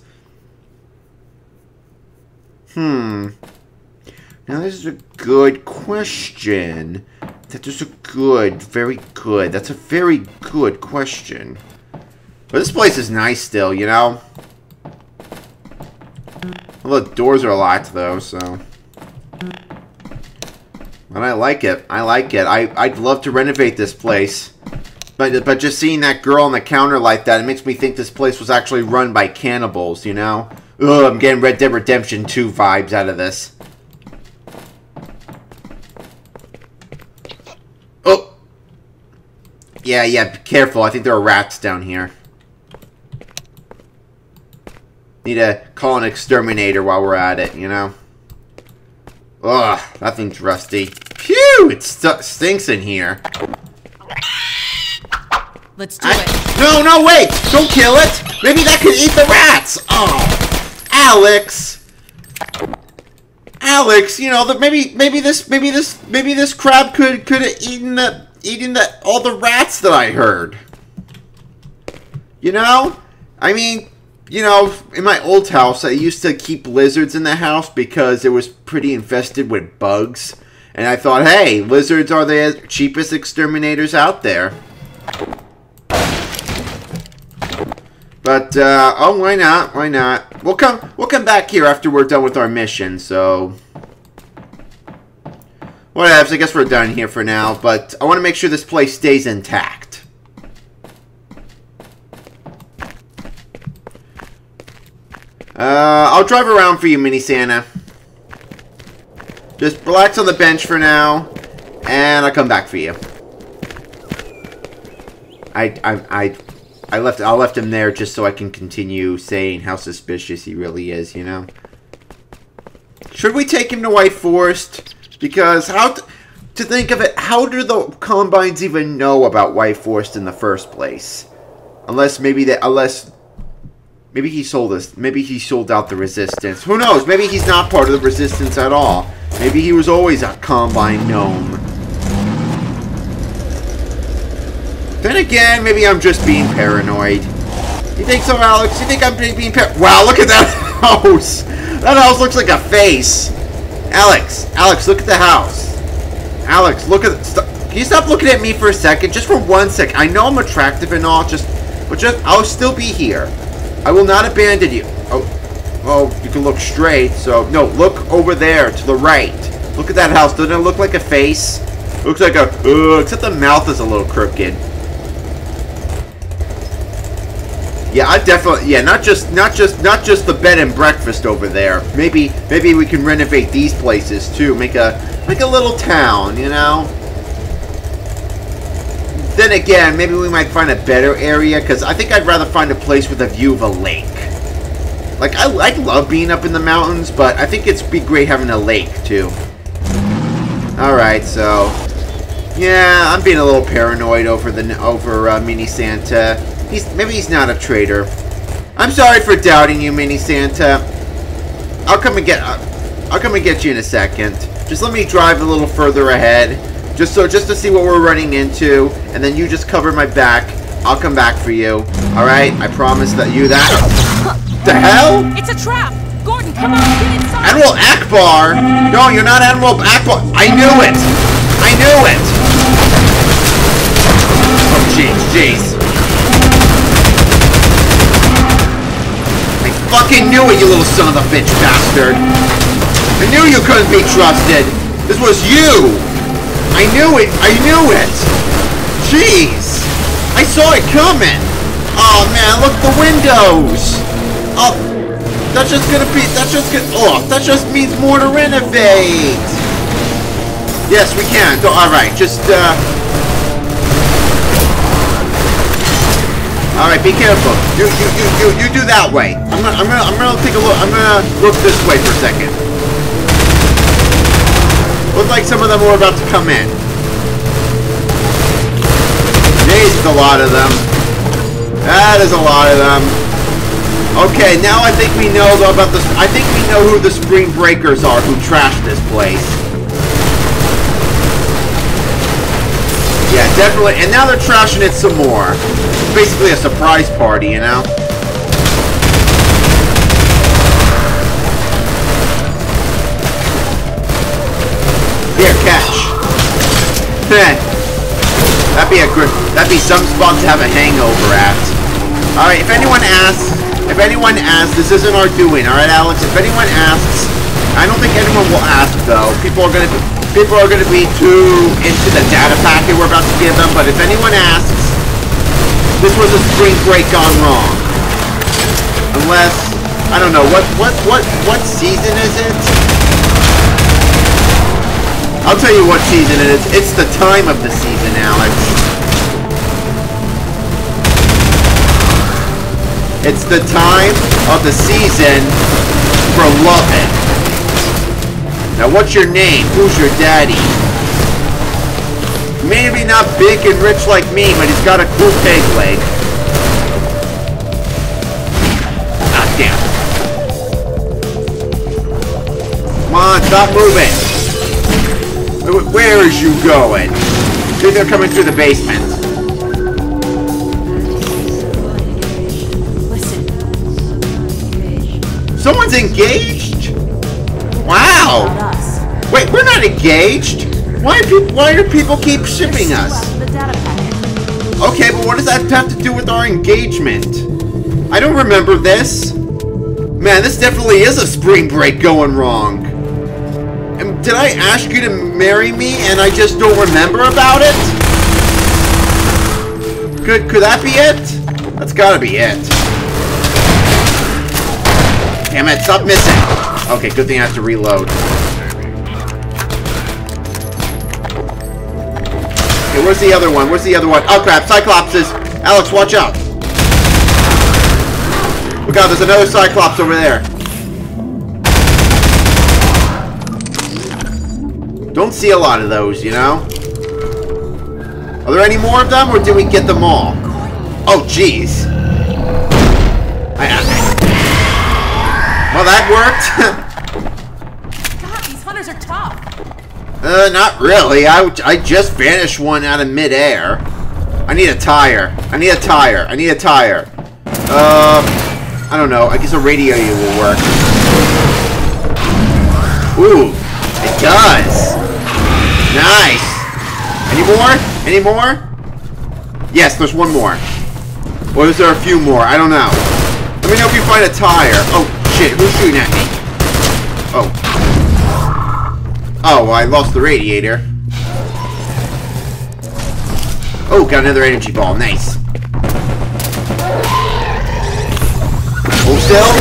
Hmm. Now, this is a good question. That is a good, very good. That's a very good question. But this place is nice still, you know? Well, the doors are locked, though, so... But I like it. I like it. I, I'd love to renovate this place. But, but just seeing that girl on the counter like that, it makes me think this place was actually run by cannibals, you know? Ugh, I'm getting Red Dead Redemption two vibes out of this. Oh! Yeah, yeah, be careful. I think there are rats down here. Need to call an exterminator while we're at it, you know? Ugh, that thing's rusty. Phew! It st stinks in here. Let's do I it. No, no, wait! Don't kill it! Maybe that could eat the rats! Oh! Alex! Alex, you know, that maybe maybe this maybe this maybe this crab could could have eaten the eaten the all the rats that I heard. You know? I mean, you know, in my old house I used to keep lizards in the house because it was pretty infested with bugs. And I thought, hey, lizards are the cheapest exterminators out there. But, uh, oh, why not? Why not? We'll come, we'll come back here after we're done with our mission, so... Whatevs, I guess we're done here for now, but I want to make sure this place stays intact. Uh, I'll drive around for you, Mini Santa. Just relax on the bench for now, and I'll come back for you. I, I, I... I left I left him there just so I can continue saying how suspicious he really is, you know? Should we take him to White Forest? Because how to, to think of it, how do the Combines even know about White Forest in the first place? Unless maybe that unless maybe he sold us maybe he sold out the Resistance. Who knows? Maybe he's not part of the Resistance at all. Maybe he was always a Combine gnome. Then again, maybe I'm just being paranoid. You think so, Alex? You think I'm being paranoid? Wow, look at that house! That house looks like a face! Alex, Alex, look at the house. Alex, look at... Can you stop looking at me for a second? Just for one second. I know I'm attractive and all, just... But just... I'll still be here. I will not abandon you. Oh, well, you can look straight, so... No, look over there, to the right. Look at that house. Doesn't it look like a face? Looks like a... Uh, except the mouth is a little crooked. Yeah, I definitely, yeah, not just, not just, not just the bed and breakfast over there. Maybe, maybe we can renovate these places too. Make a, make a little town, you know. Then again, maybe we might find a better area, because I think I'd rather find a place with a view of a lake. Like, I, I love being up in the mountains, but I think it'd be great having a lake, too. Alright, so... yeah, I'm being a little paranoid over the over uh, Mini Santa. He's maybe he's not a traitor. I'm sorry for doubting you, Mini Santa. I'll come and get uh, I'll come and get you in a second. Just let me drive a little further ahead, just so just to see what we're running into, and then you just cover my back. I'll come back for you. All right, I promise that you that. The hell? It's a trap. Gordon, come on, get inside. Admiral Akbar? No, you're not Admiral Akbar. I knew it. I knew it. Oh, jeez, jeez. I fucking knew it, you little son of a bitch bastard. I knew you couldn't be trusted. This was you. I knew it. I knew it. Jeez. I saw it coming. Oh, man, look at the windows. Oh, that's just gonna be, that's just gonna, oh, that just means more to renovate. Yes, we can. All right, just, uh... all right, be careful. You, you, you, you, you do that way. I'm gonna, I'm gonna, I'm gonna take a look. I'm gonna look this way for a second. Looks like some of them were about to come in. Jeez, a lot of them. That is a lot of them. Okay, now I think we know about this. I think we know who the Spring Breakers are who trashed this place. Yeah, definitely. And now they're trashing it some more. It's basically a surprise party, you know? Here, catch. That'd be a good. That'd be some spot to have a hangover at. All right. If anyone asks, if anyone asks, this isn't our doing. All right, Alex. If anyone asks, I don't think anyone will ask though. People are gonna. Be, people are gonna be too into the data packet we're about to give them. But if anyone asks, this was a spring break gone wrong. Unless I don't know what what what what season is it? I'll tell you what season it is. It's the time of the season, Alex. It's the time of the season for loving. Now, what's your name? Who's your daddy? Maybe not big and rich like me, but he's got a cool peg leg. Ah, damn. Come on, stop moving. Where is you going? Dude, they're coming through the basement. Listen. Someone's engaged? Wow. Not us. Wait, we're not engaged. Why do people, why do people keep shipping us? The data packet. Okay, but what does that have to do with our engagement? I don't remember this. Man, this definitely is a spring break going wrong. And did I ask you to marry me and I just don't remember about it? Could, could that be it? That's gotta be it. Damn it, stop missing. Okay, good thing I have to reload. Okay, where's the other one? Where's the other one? Oh crap, Cyclopses! Alex, watch out! Oh god, there's another Cyclops over there. Don't see a lot of those, you know? Are there any more of them, or did we get them all? Oh, jeez. I, I, well, that worked. God, these hunters are tough. uh, not really. I, I just vanished one out of midair. I need a tire. I need a tire. I need a tire. Uh, I don't know. I guess a radio will work. Ooh, it does. Nice. Any more? Any more? Yes, there's one more. Or is there a few more? I don't know. Let me know if you find a tire. Oh, shit. Who's shooting at me? Oh. Oh, well, I lost the radiator. Oh, got another energy ball. Nice. Hold still.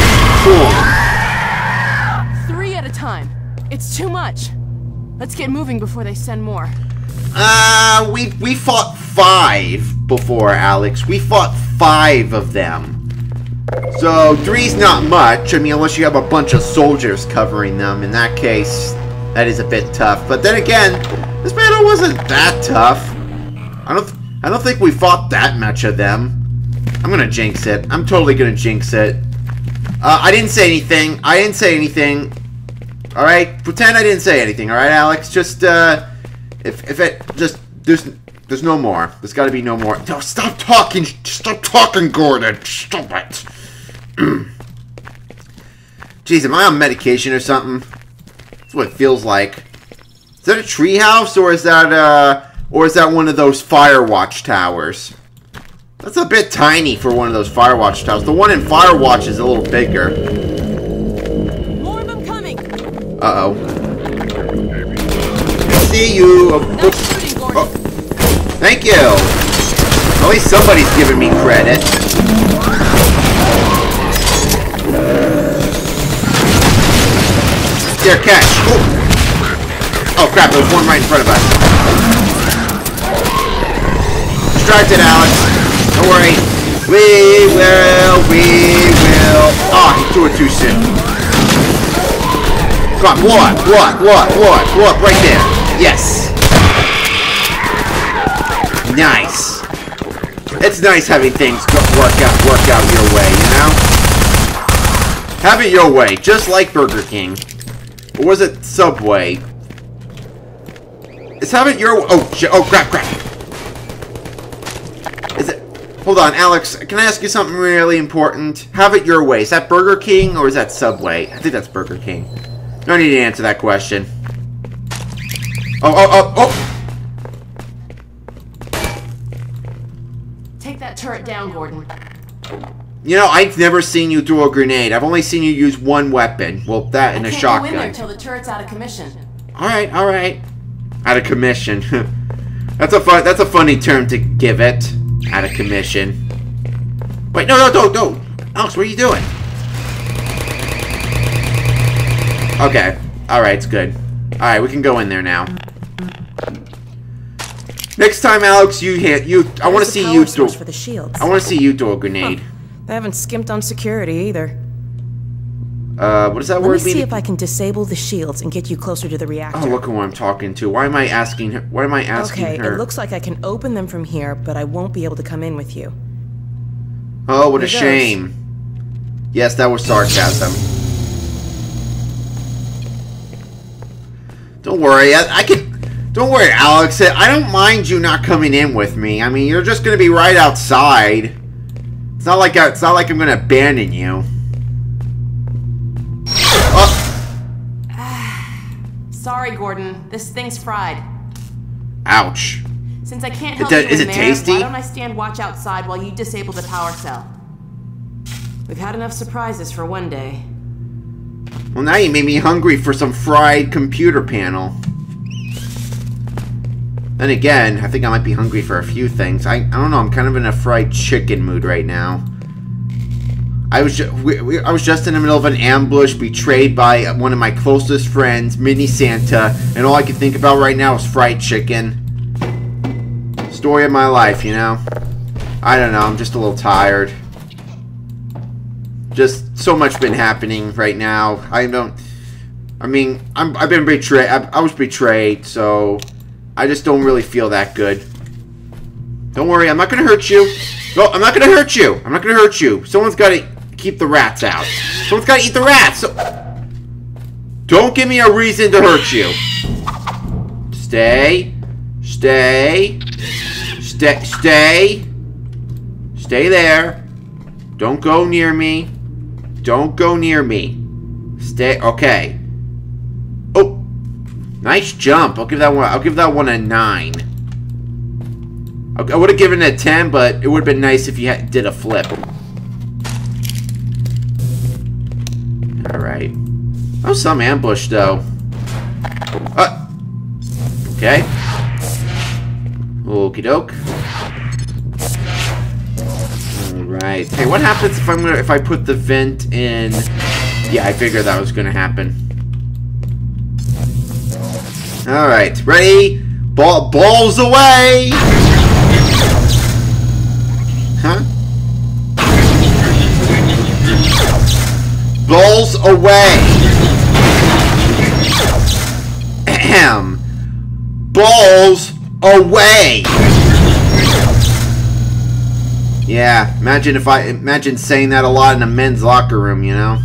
Cool. Three at a time. It's too much. Let's get moving before they send more. Uh, we we fought five before, Alex. We fought five of them. So, three's not much. I mean, unless you have a bunch of soldiers covering them. In that case, that is a bit tough. But then again, this battle wasn't that tough. I don't, I don't think we fought that much of them. I'm gonna jinx it. I'm totally gonna jinx it. Uh, I didn't say anything. I didn't say anything. Alright? Pretend I didn't say anything, alright, Alex? Just, uh... If, if it... Just... There's... There's no more. There's gotta be no more. No, stop talking! Stop talking, Gordon! Stop it! Jeez, am I on medication or something? That's what it feels like. Is that a treehouse, or is that, uh... Or is that one of those Firewatch towers? That's a bit tiny for one of those Firewatch towers. The one in Firewatch is a little bigger. More of them coming. Uh-oh. See you. Oh, Nice shooting, Gordon. oh. Thank you. At least somebody's giving me credit. There, catch. Oh. Oh, crap. There's one right in front of us. Distracted, Alex. Don't worry. We will, we will. Oh, he threw it too soon. Come on, blow up, blow up, blow up, blow up, blow up, right there. Yes. Nice. It's nice having things go work out, work out your way, you know? Have it your way, just like Burger King. Or was it Subway? It's have it your way. Oh, shit. Oh, crap, crap. Is it... Hold on, Alex. Can I ask you something really important? Have it your way. Is that Burger King or is that Subway? I think that's Burger King. No need to answer that question. Oh, oh, oh, oh! Take that turret down, Gordon. You know, I've never seen you throw a grenade. I've only seen you use one weapon. Well, that and a shotgun. I can't go in there until the turret's out of commission. Alright, alright. Out of commission. That's a fun, that's a funny term to give it. Out of commission. Wait, no, no, no, no. Alex, what are you doing? Okay. Alright, it's good. Alright, we can go in there now. Next time, Alex, you hit you. I want to see you throw. For the shields. I want to see you throw a grenade. Huh. They haven't skimped on security either. Uh, what does that Let word me mean? see if I can disable the shields and get you closer to the reactor. Oh, look at who I'm talking to. Why am I asking her? Why am I asking okay, her? Okay, it looks like I can open them from here, but I won't be able to come in with you. Oh, what a Here shame. Yes, that was sarcasm. Don't worry, I, I can. Don't worry, Alex. I don't mind you not coming in with me. I mean, you're just gonna be right outside. It's not like I, it's not like I'm gonna abandon you. Oh. Sorry, Gordon. This thing's fried. Ouch. Since I can't help It, you is in it there, tasty? why don't I stand watch outside while you disable the power cell? We've had enough surprises for one day. Well, now you made me hungry for some fried computer panel. Then again, I think I might be hungry for a few things. I, I don't know, I'm kind of in a fried chicken mood right now. I was, ju we, we, I was just in the middle of an ambush, betrayed by one of my closest friends, Mini Santa, and all I can think about right now is fried chicken. Story of my life, you know? I don't know, I'm just a little tired. Just so much been happening right now. I don't... I mean, I'm, I've been betrayed. I, I was betrayed, so... I just don't really feel that good. Don't worry, I'm not gonna hurt you. No, I'm not gonna hurt you. I'm not gonna hurt you. Someone's gotta keep the rats out. Someone's gotta eat the rats. So don't give me a reason to hurt you. Stay. Stay. Stay. Stay. Stay there. Don't go near me. Don't go near me. Stay. Okay. Oh. Nice jump. I'll give that one. I'll give that one a nine. I would have given it a ten, but it would have been nice if you had, did a flip. All right. That was some ambush, though. Uh, okay. Okie doke. All right. Hey, what happens if I'm gonna if I put the vent in? Yeah, I figured that was gonna happen. All right, ready? Ball, balls away! away. Ahem. Balls away. Yeah, imagine if I imagine saying that a lot in a men's locker room, you know.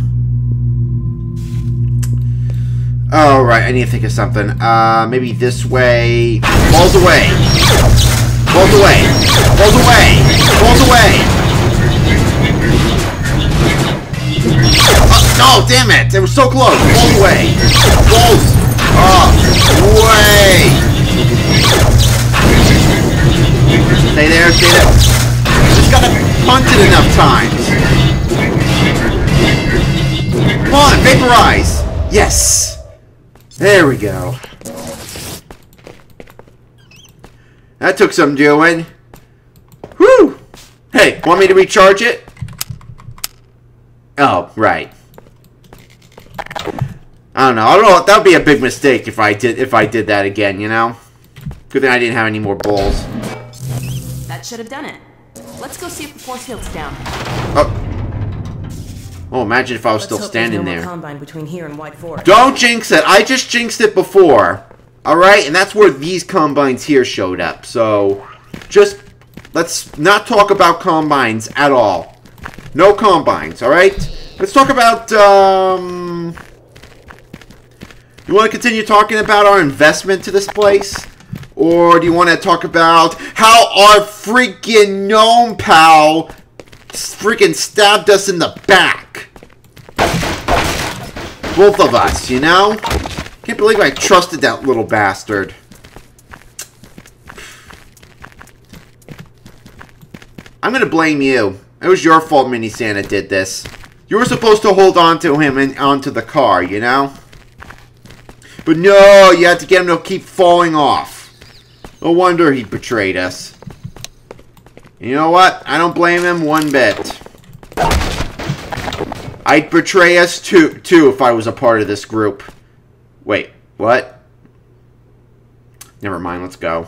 Oh, right, I need to think of something. Uh, maybe this way. Balls away. Balls away. Balls away. Balls away. Oh, no, damn it. It was so close. Balls away. Balls away. Stay there, stay there. Just gotta punt it enough times. Come on, vaporize. Yes. There we go. That took some doing. Whew! Hey, want me to recharge it? Oh, right. I don't know. I don't know. That would be a big mistake if I did if I did that again, you know? Good thing I didn't have any more balls. That should have done it. Let's go see if the force field's down. Oh. Oh, imagine if I was Let's still hope standing there's no there. more combine between here and White Forest. Don't jinx it. I just jinxed it before. Alright? And that's where these combines here showed up. So, just, let's not talk about combines at all. No combines, alright? Let's talk about, um... you want to continue talking about our investment to this place? Or do you want to talk about how our freaking gnome pal freaking stabbed us in the back? Both of us, you know? Can't believe I trusted that little bastard. I'm gonna blame you. It was your fault Mini Santa did this. You were supposed to hold on to him and onto the car, you know? But no, you had to get him to keep falling off. No wonder he betrayed us. You know what? I don't blame him one bit. I'd betray us too, too if I was a part of this group. Wait, what? Never mind, let's go.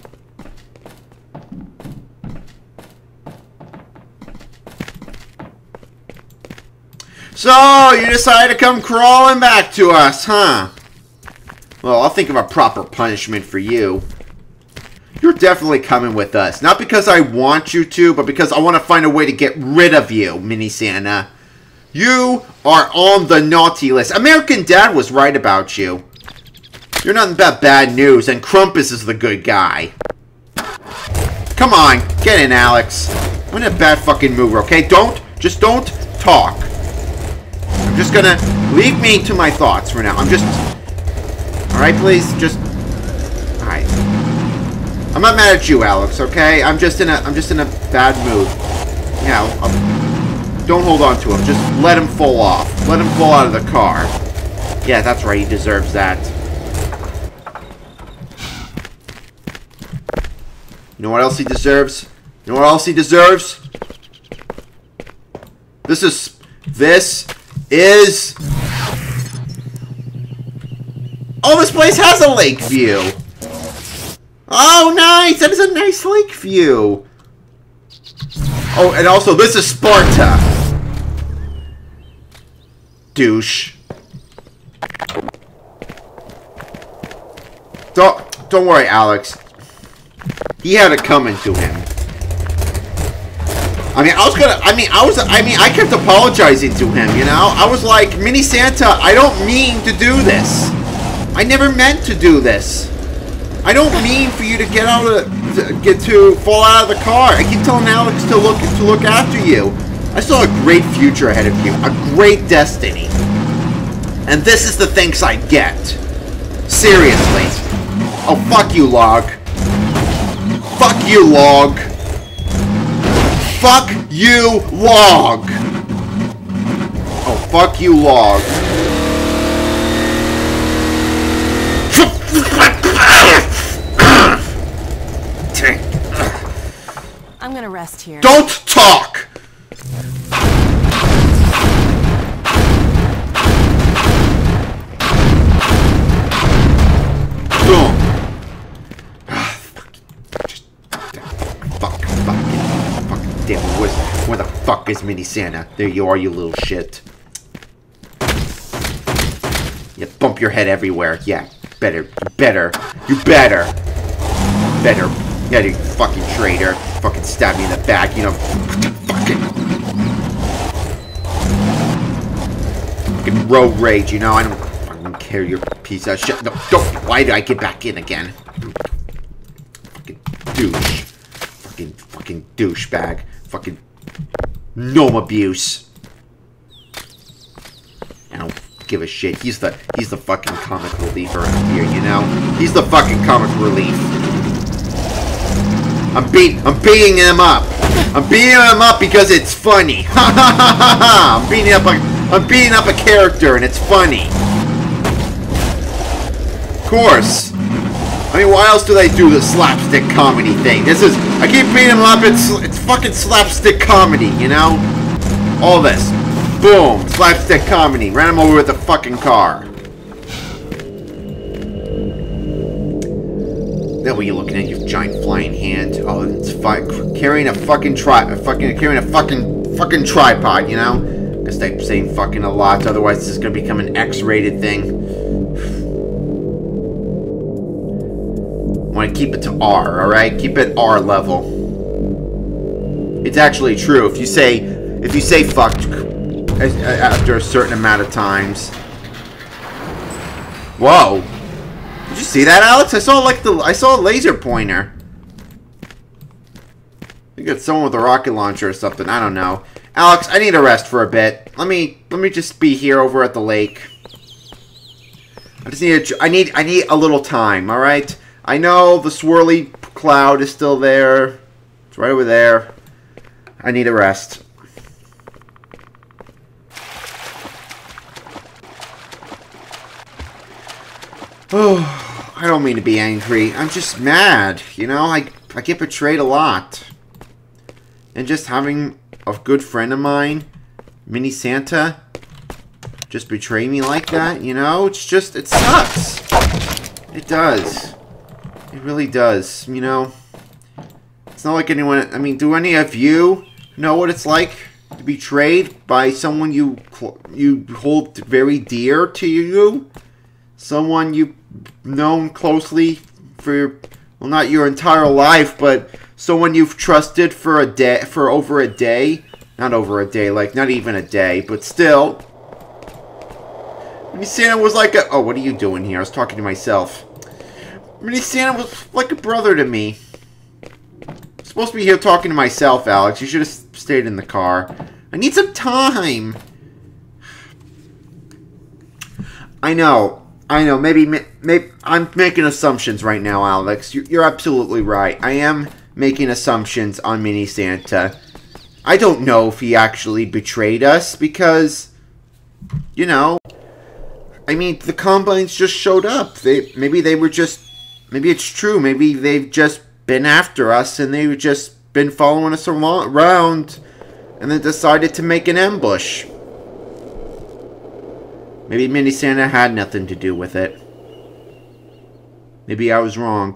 So, you decided to come crawling back to us, huh? Well, I'll think of a proper punishment for you. You're definitely coming with us. Not because I want you to, but because I want to find a way to get rid of you, Mini Santa. You are on the naughty list. American Dad was right about you. You're nothing but bad news, and Krampus is the good guy. Come on, get in, Alex. I'm in a bad fucking mood, okay? Don't, just don't talk. I'm just gonna leave me to my thoughts for now. I'm just... Alright, please, just... Alright. I'm not mad at you, Alex, okay? I'm just in a, I'm just in a bad mood. Yeah, I'll, I'll, don't hold on to him. Just let him fall off. Let him fall out of the car. Yeah, that's right. He deserves that. You know what else he deserves? You know what else he deserves? This is... This is... Oh, this place has a lake view. Oh, nice. That is a nice lake view. Oh, and also, this is Sparta. Douche. Don't, don't worry, Alex. He had it coming to him. I mean, I was gonna, I mean, I was, I mean, I kept apologizing to him, you know? I was like, Mini Santa, I don't mean to do this. I never meant to do this. I don't mean for you to get out of, to get to fall out of the car. I keep telling Alex to look, to look after you. I saw a great future ahead of you, a great destiny. And this is the thanks I get. Seriously. Oh, fuck you, Log. Fuck you, Log. Fuck you, Log. Oh, fuck you, Log. I'm gonna rest here. Don't talk! Boom. Ah, fuck. Just, fuck, fuck, fucking damn. Where, where the fuck is Mini Santa? There you are, you little shit. Yeah, bump your head everywhere. Yeah, better, better, you better, better. Yeah, you fucking traitor. Fucking stab me in the back, you know. Fucking, fucking road rage, you know. I don't fucking care, you piece of shit. No, don't. Why did I get back in again? Fucking douche. Fucking, fucking douchebag. Fucking gnome abuse. I don't give a shit. He's the he's the fucking comic relief around here, you know? He's the fucking comic relief. I'm beat I'm beating him up. I'm beating him up because it's funny. Ha ha ha ha ha! I'm beating up a I'm beating up a character and it's funny. Of course. I mean, why else do they do the slapstick comedy thing? This is I keep beating him up. It's it's fucking slapstick comedy, you know? All this. Boom! Slapstick comedy. Ran him over with a fucking car. Then what are you looking at, you giant flying hand? Oh, it's fine. Carrying a fucking tri- fucking carrying a fucking fucking tripod, you know? I guess I'm saying fucking a lot, otherwise this is gonna become an X-rated thing. I want to keep it to R, alright? Keep it R level. It's actually true. If you say if you say fuck after a certain amount of times. Whoa. Did you see that, Alex? I saw like the I saw a laser pointer. You got someone with a rocket launcher or something. I don't know. Alex, I need a rest for a bit. Let me let me just be here over at the lake. I just need a, I need I need a little time, all right? I know the swirly cloud is still there. It's right over there. I need a rest. Oh, I don't mean to be angry. I'm just mad. You know, I, I get betrayed a lot. And just having a good friend of mine, Mini Santa, just betray me like that, you know? It's just, it sucks. It does. It really does, you know? It's not like anyone, I mean, do any of you know what it's like to be betrayed by someone you, you hold very dear to you? Someone you've known closely for, well, not your entire life, but someone you've trusted for a day, for over a day. Not over a day, like, not even a day, but still. Mini Santa was like a, oh, what are you doing here? I was talking to myself. Mini Santa was like a brother to me. I'm supposed to be here talking to myself, Alex. You should have stayed in the car. I need some time. I know. I know, maybe, maybe I'm making assumptions right now, Alex. You're, you're absolutely right. I am making assumptions on Mini Santa. I don't know if he actually betrayed us because, you know, I mean, the Combines just showed up. They maybe they were just, maybe it's true. Maybe they've just been after us and they've just been following us around and then decided to make an ambush. Maybe Mini Santa had nothing to do with it. Maybe I was wrong.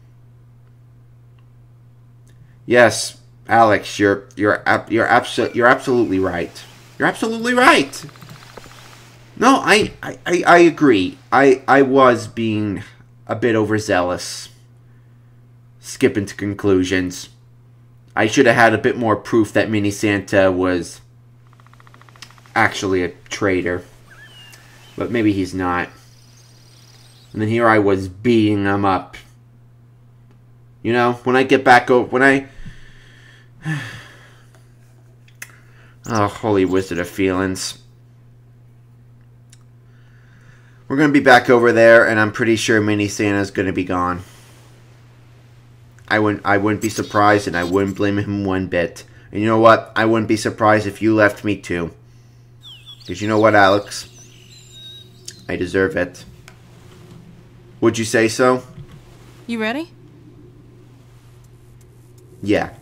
Yes, Alex, you're you're you're absolutely you're absolutely right. You're absolutely right. No, I I, I agree. I I was being a bit overzealous. Skipping to conclusions. I should have had a bit more proof that Mini Santa was actually a traitor. But maybe he's not. And then here I was beating him up. You know, when I get back over, when I... Oh, holy wizard of feelings. We're going to be back over there, and I'm pretty sure Mini Santa's going to be gone. I wouldn't, I wouldn't be surprised, and I wouldn't blame him one bit. And you know what? I wouldn't be surprised if you left me too. Because you know what, Alex? I deserve it. Would you say so? You ready? Yeah.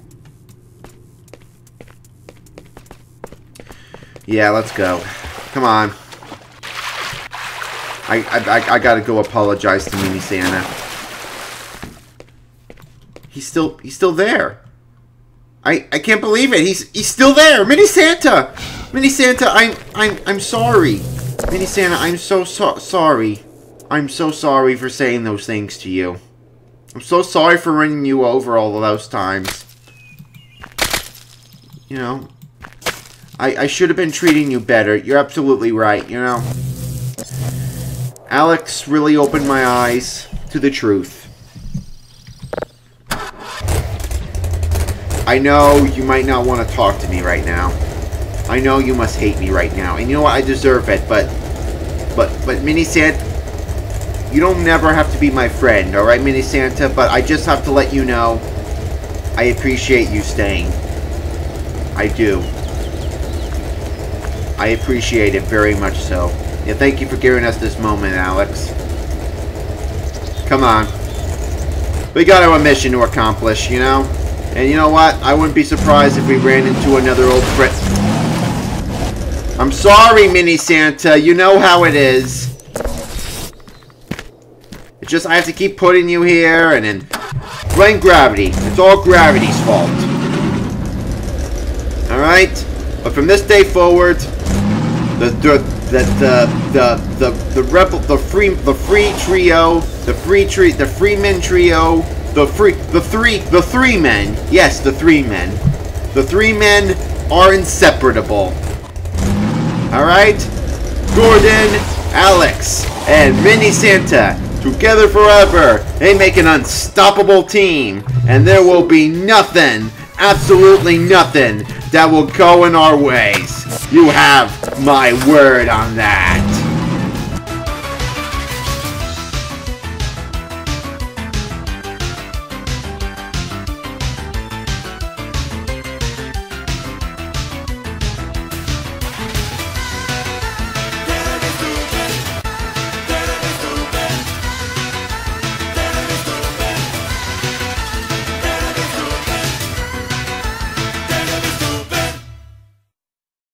Yeah, let's go. Come on. I, I, I gotta go apologize to Mini Santa. He's still, he's still there. I, I can't believe it. He's, he's still there. Mini Santa. Mini Santa, I'm, I'm, I'm sorry. Mini Santa, I'm so, so sorry. I'm so sorry for saying those things to you. I'm so sorry for running you over all of those times. You know, I, I should have been treating you better. You're absolutely right, you know. Alex really opened my eyes to the truth. I know you might not want to talk to me right now. I know you must hate me right now. And you know what? I deserve it, but... But, but, Mini Santa... You don't never have to be my friend, alright, Mini Santa? But I just have to let you know... I appreciate you staying. I do. I appreciate it very much so. Yeah, thank you for giving us this moment, Alex. Come on. We got our mission to accomplish, you know? And you know what? I wouldn't be surprised if we ran into another old friend. I'm sorry, Mini Santa. You know how it is. It's just I have to keep putting you here and then... Blame gravity. It's all gravity's fault. Alright? But from this day forward, the the the the the the, the rebel the free the free trio, the free tree the Freeman trio, the free the three the three men, yes, the three men. The three men are inseparable. Alright? Gordon, Alex, and Mini Santa, together forever, they make an unstoppable team, and there will be nothing, absolutely nothing, that will go in our ways. You have my word on that.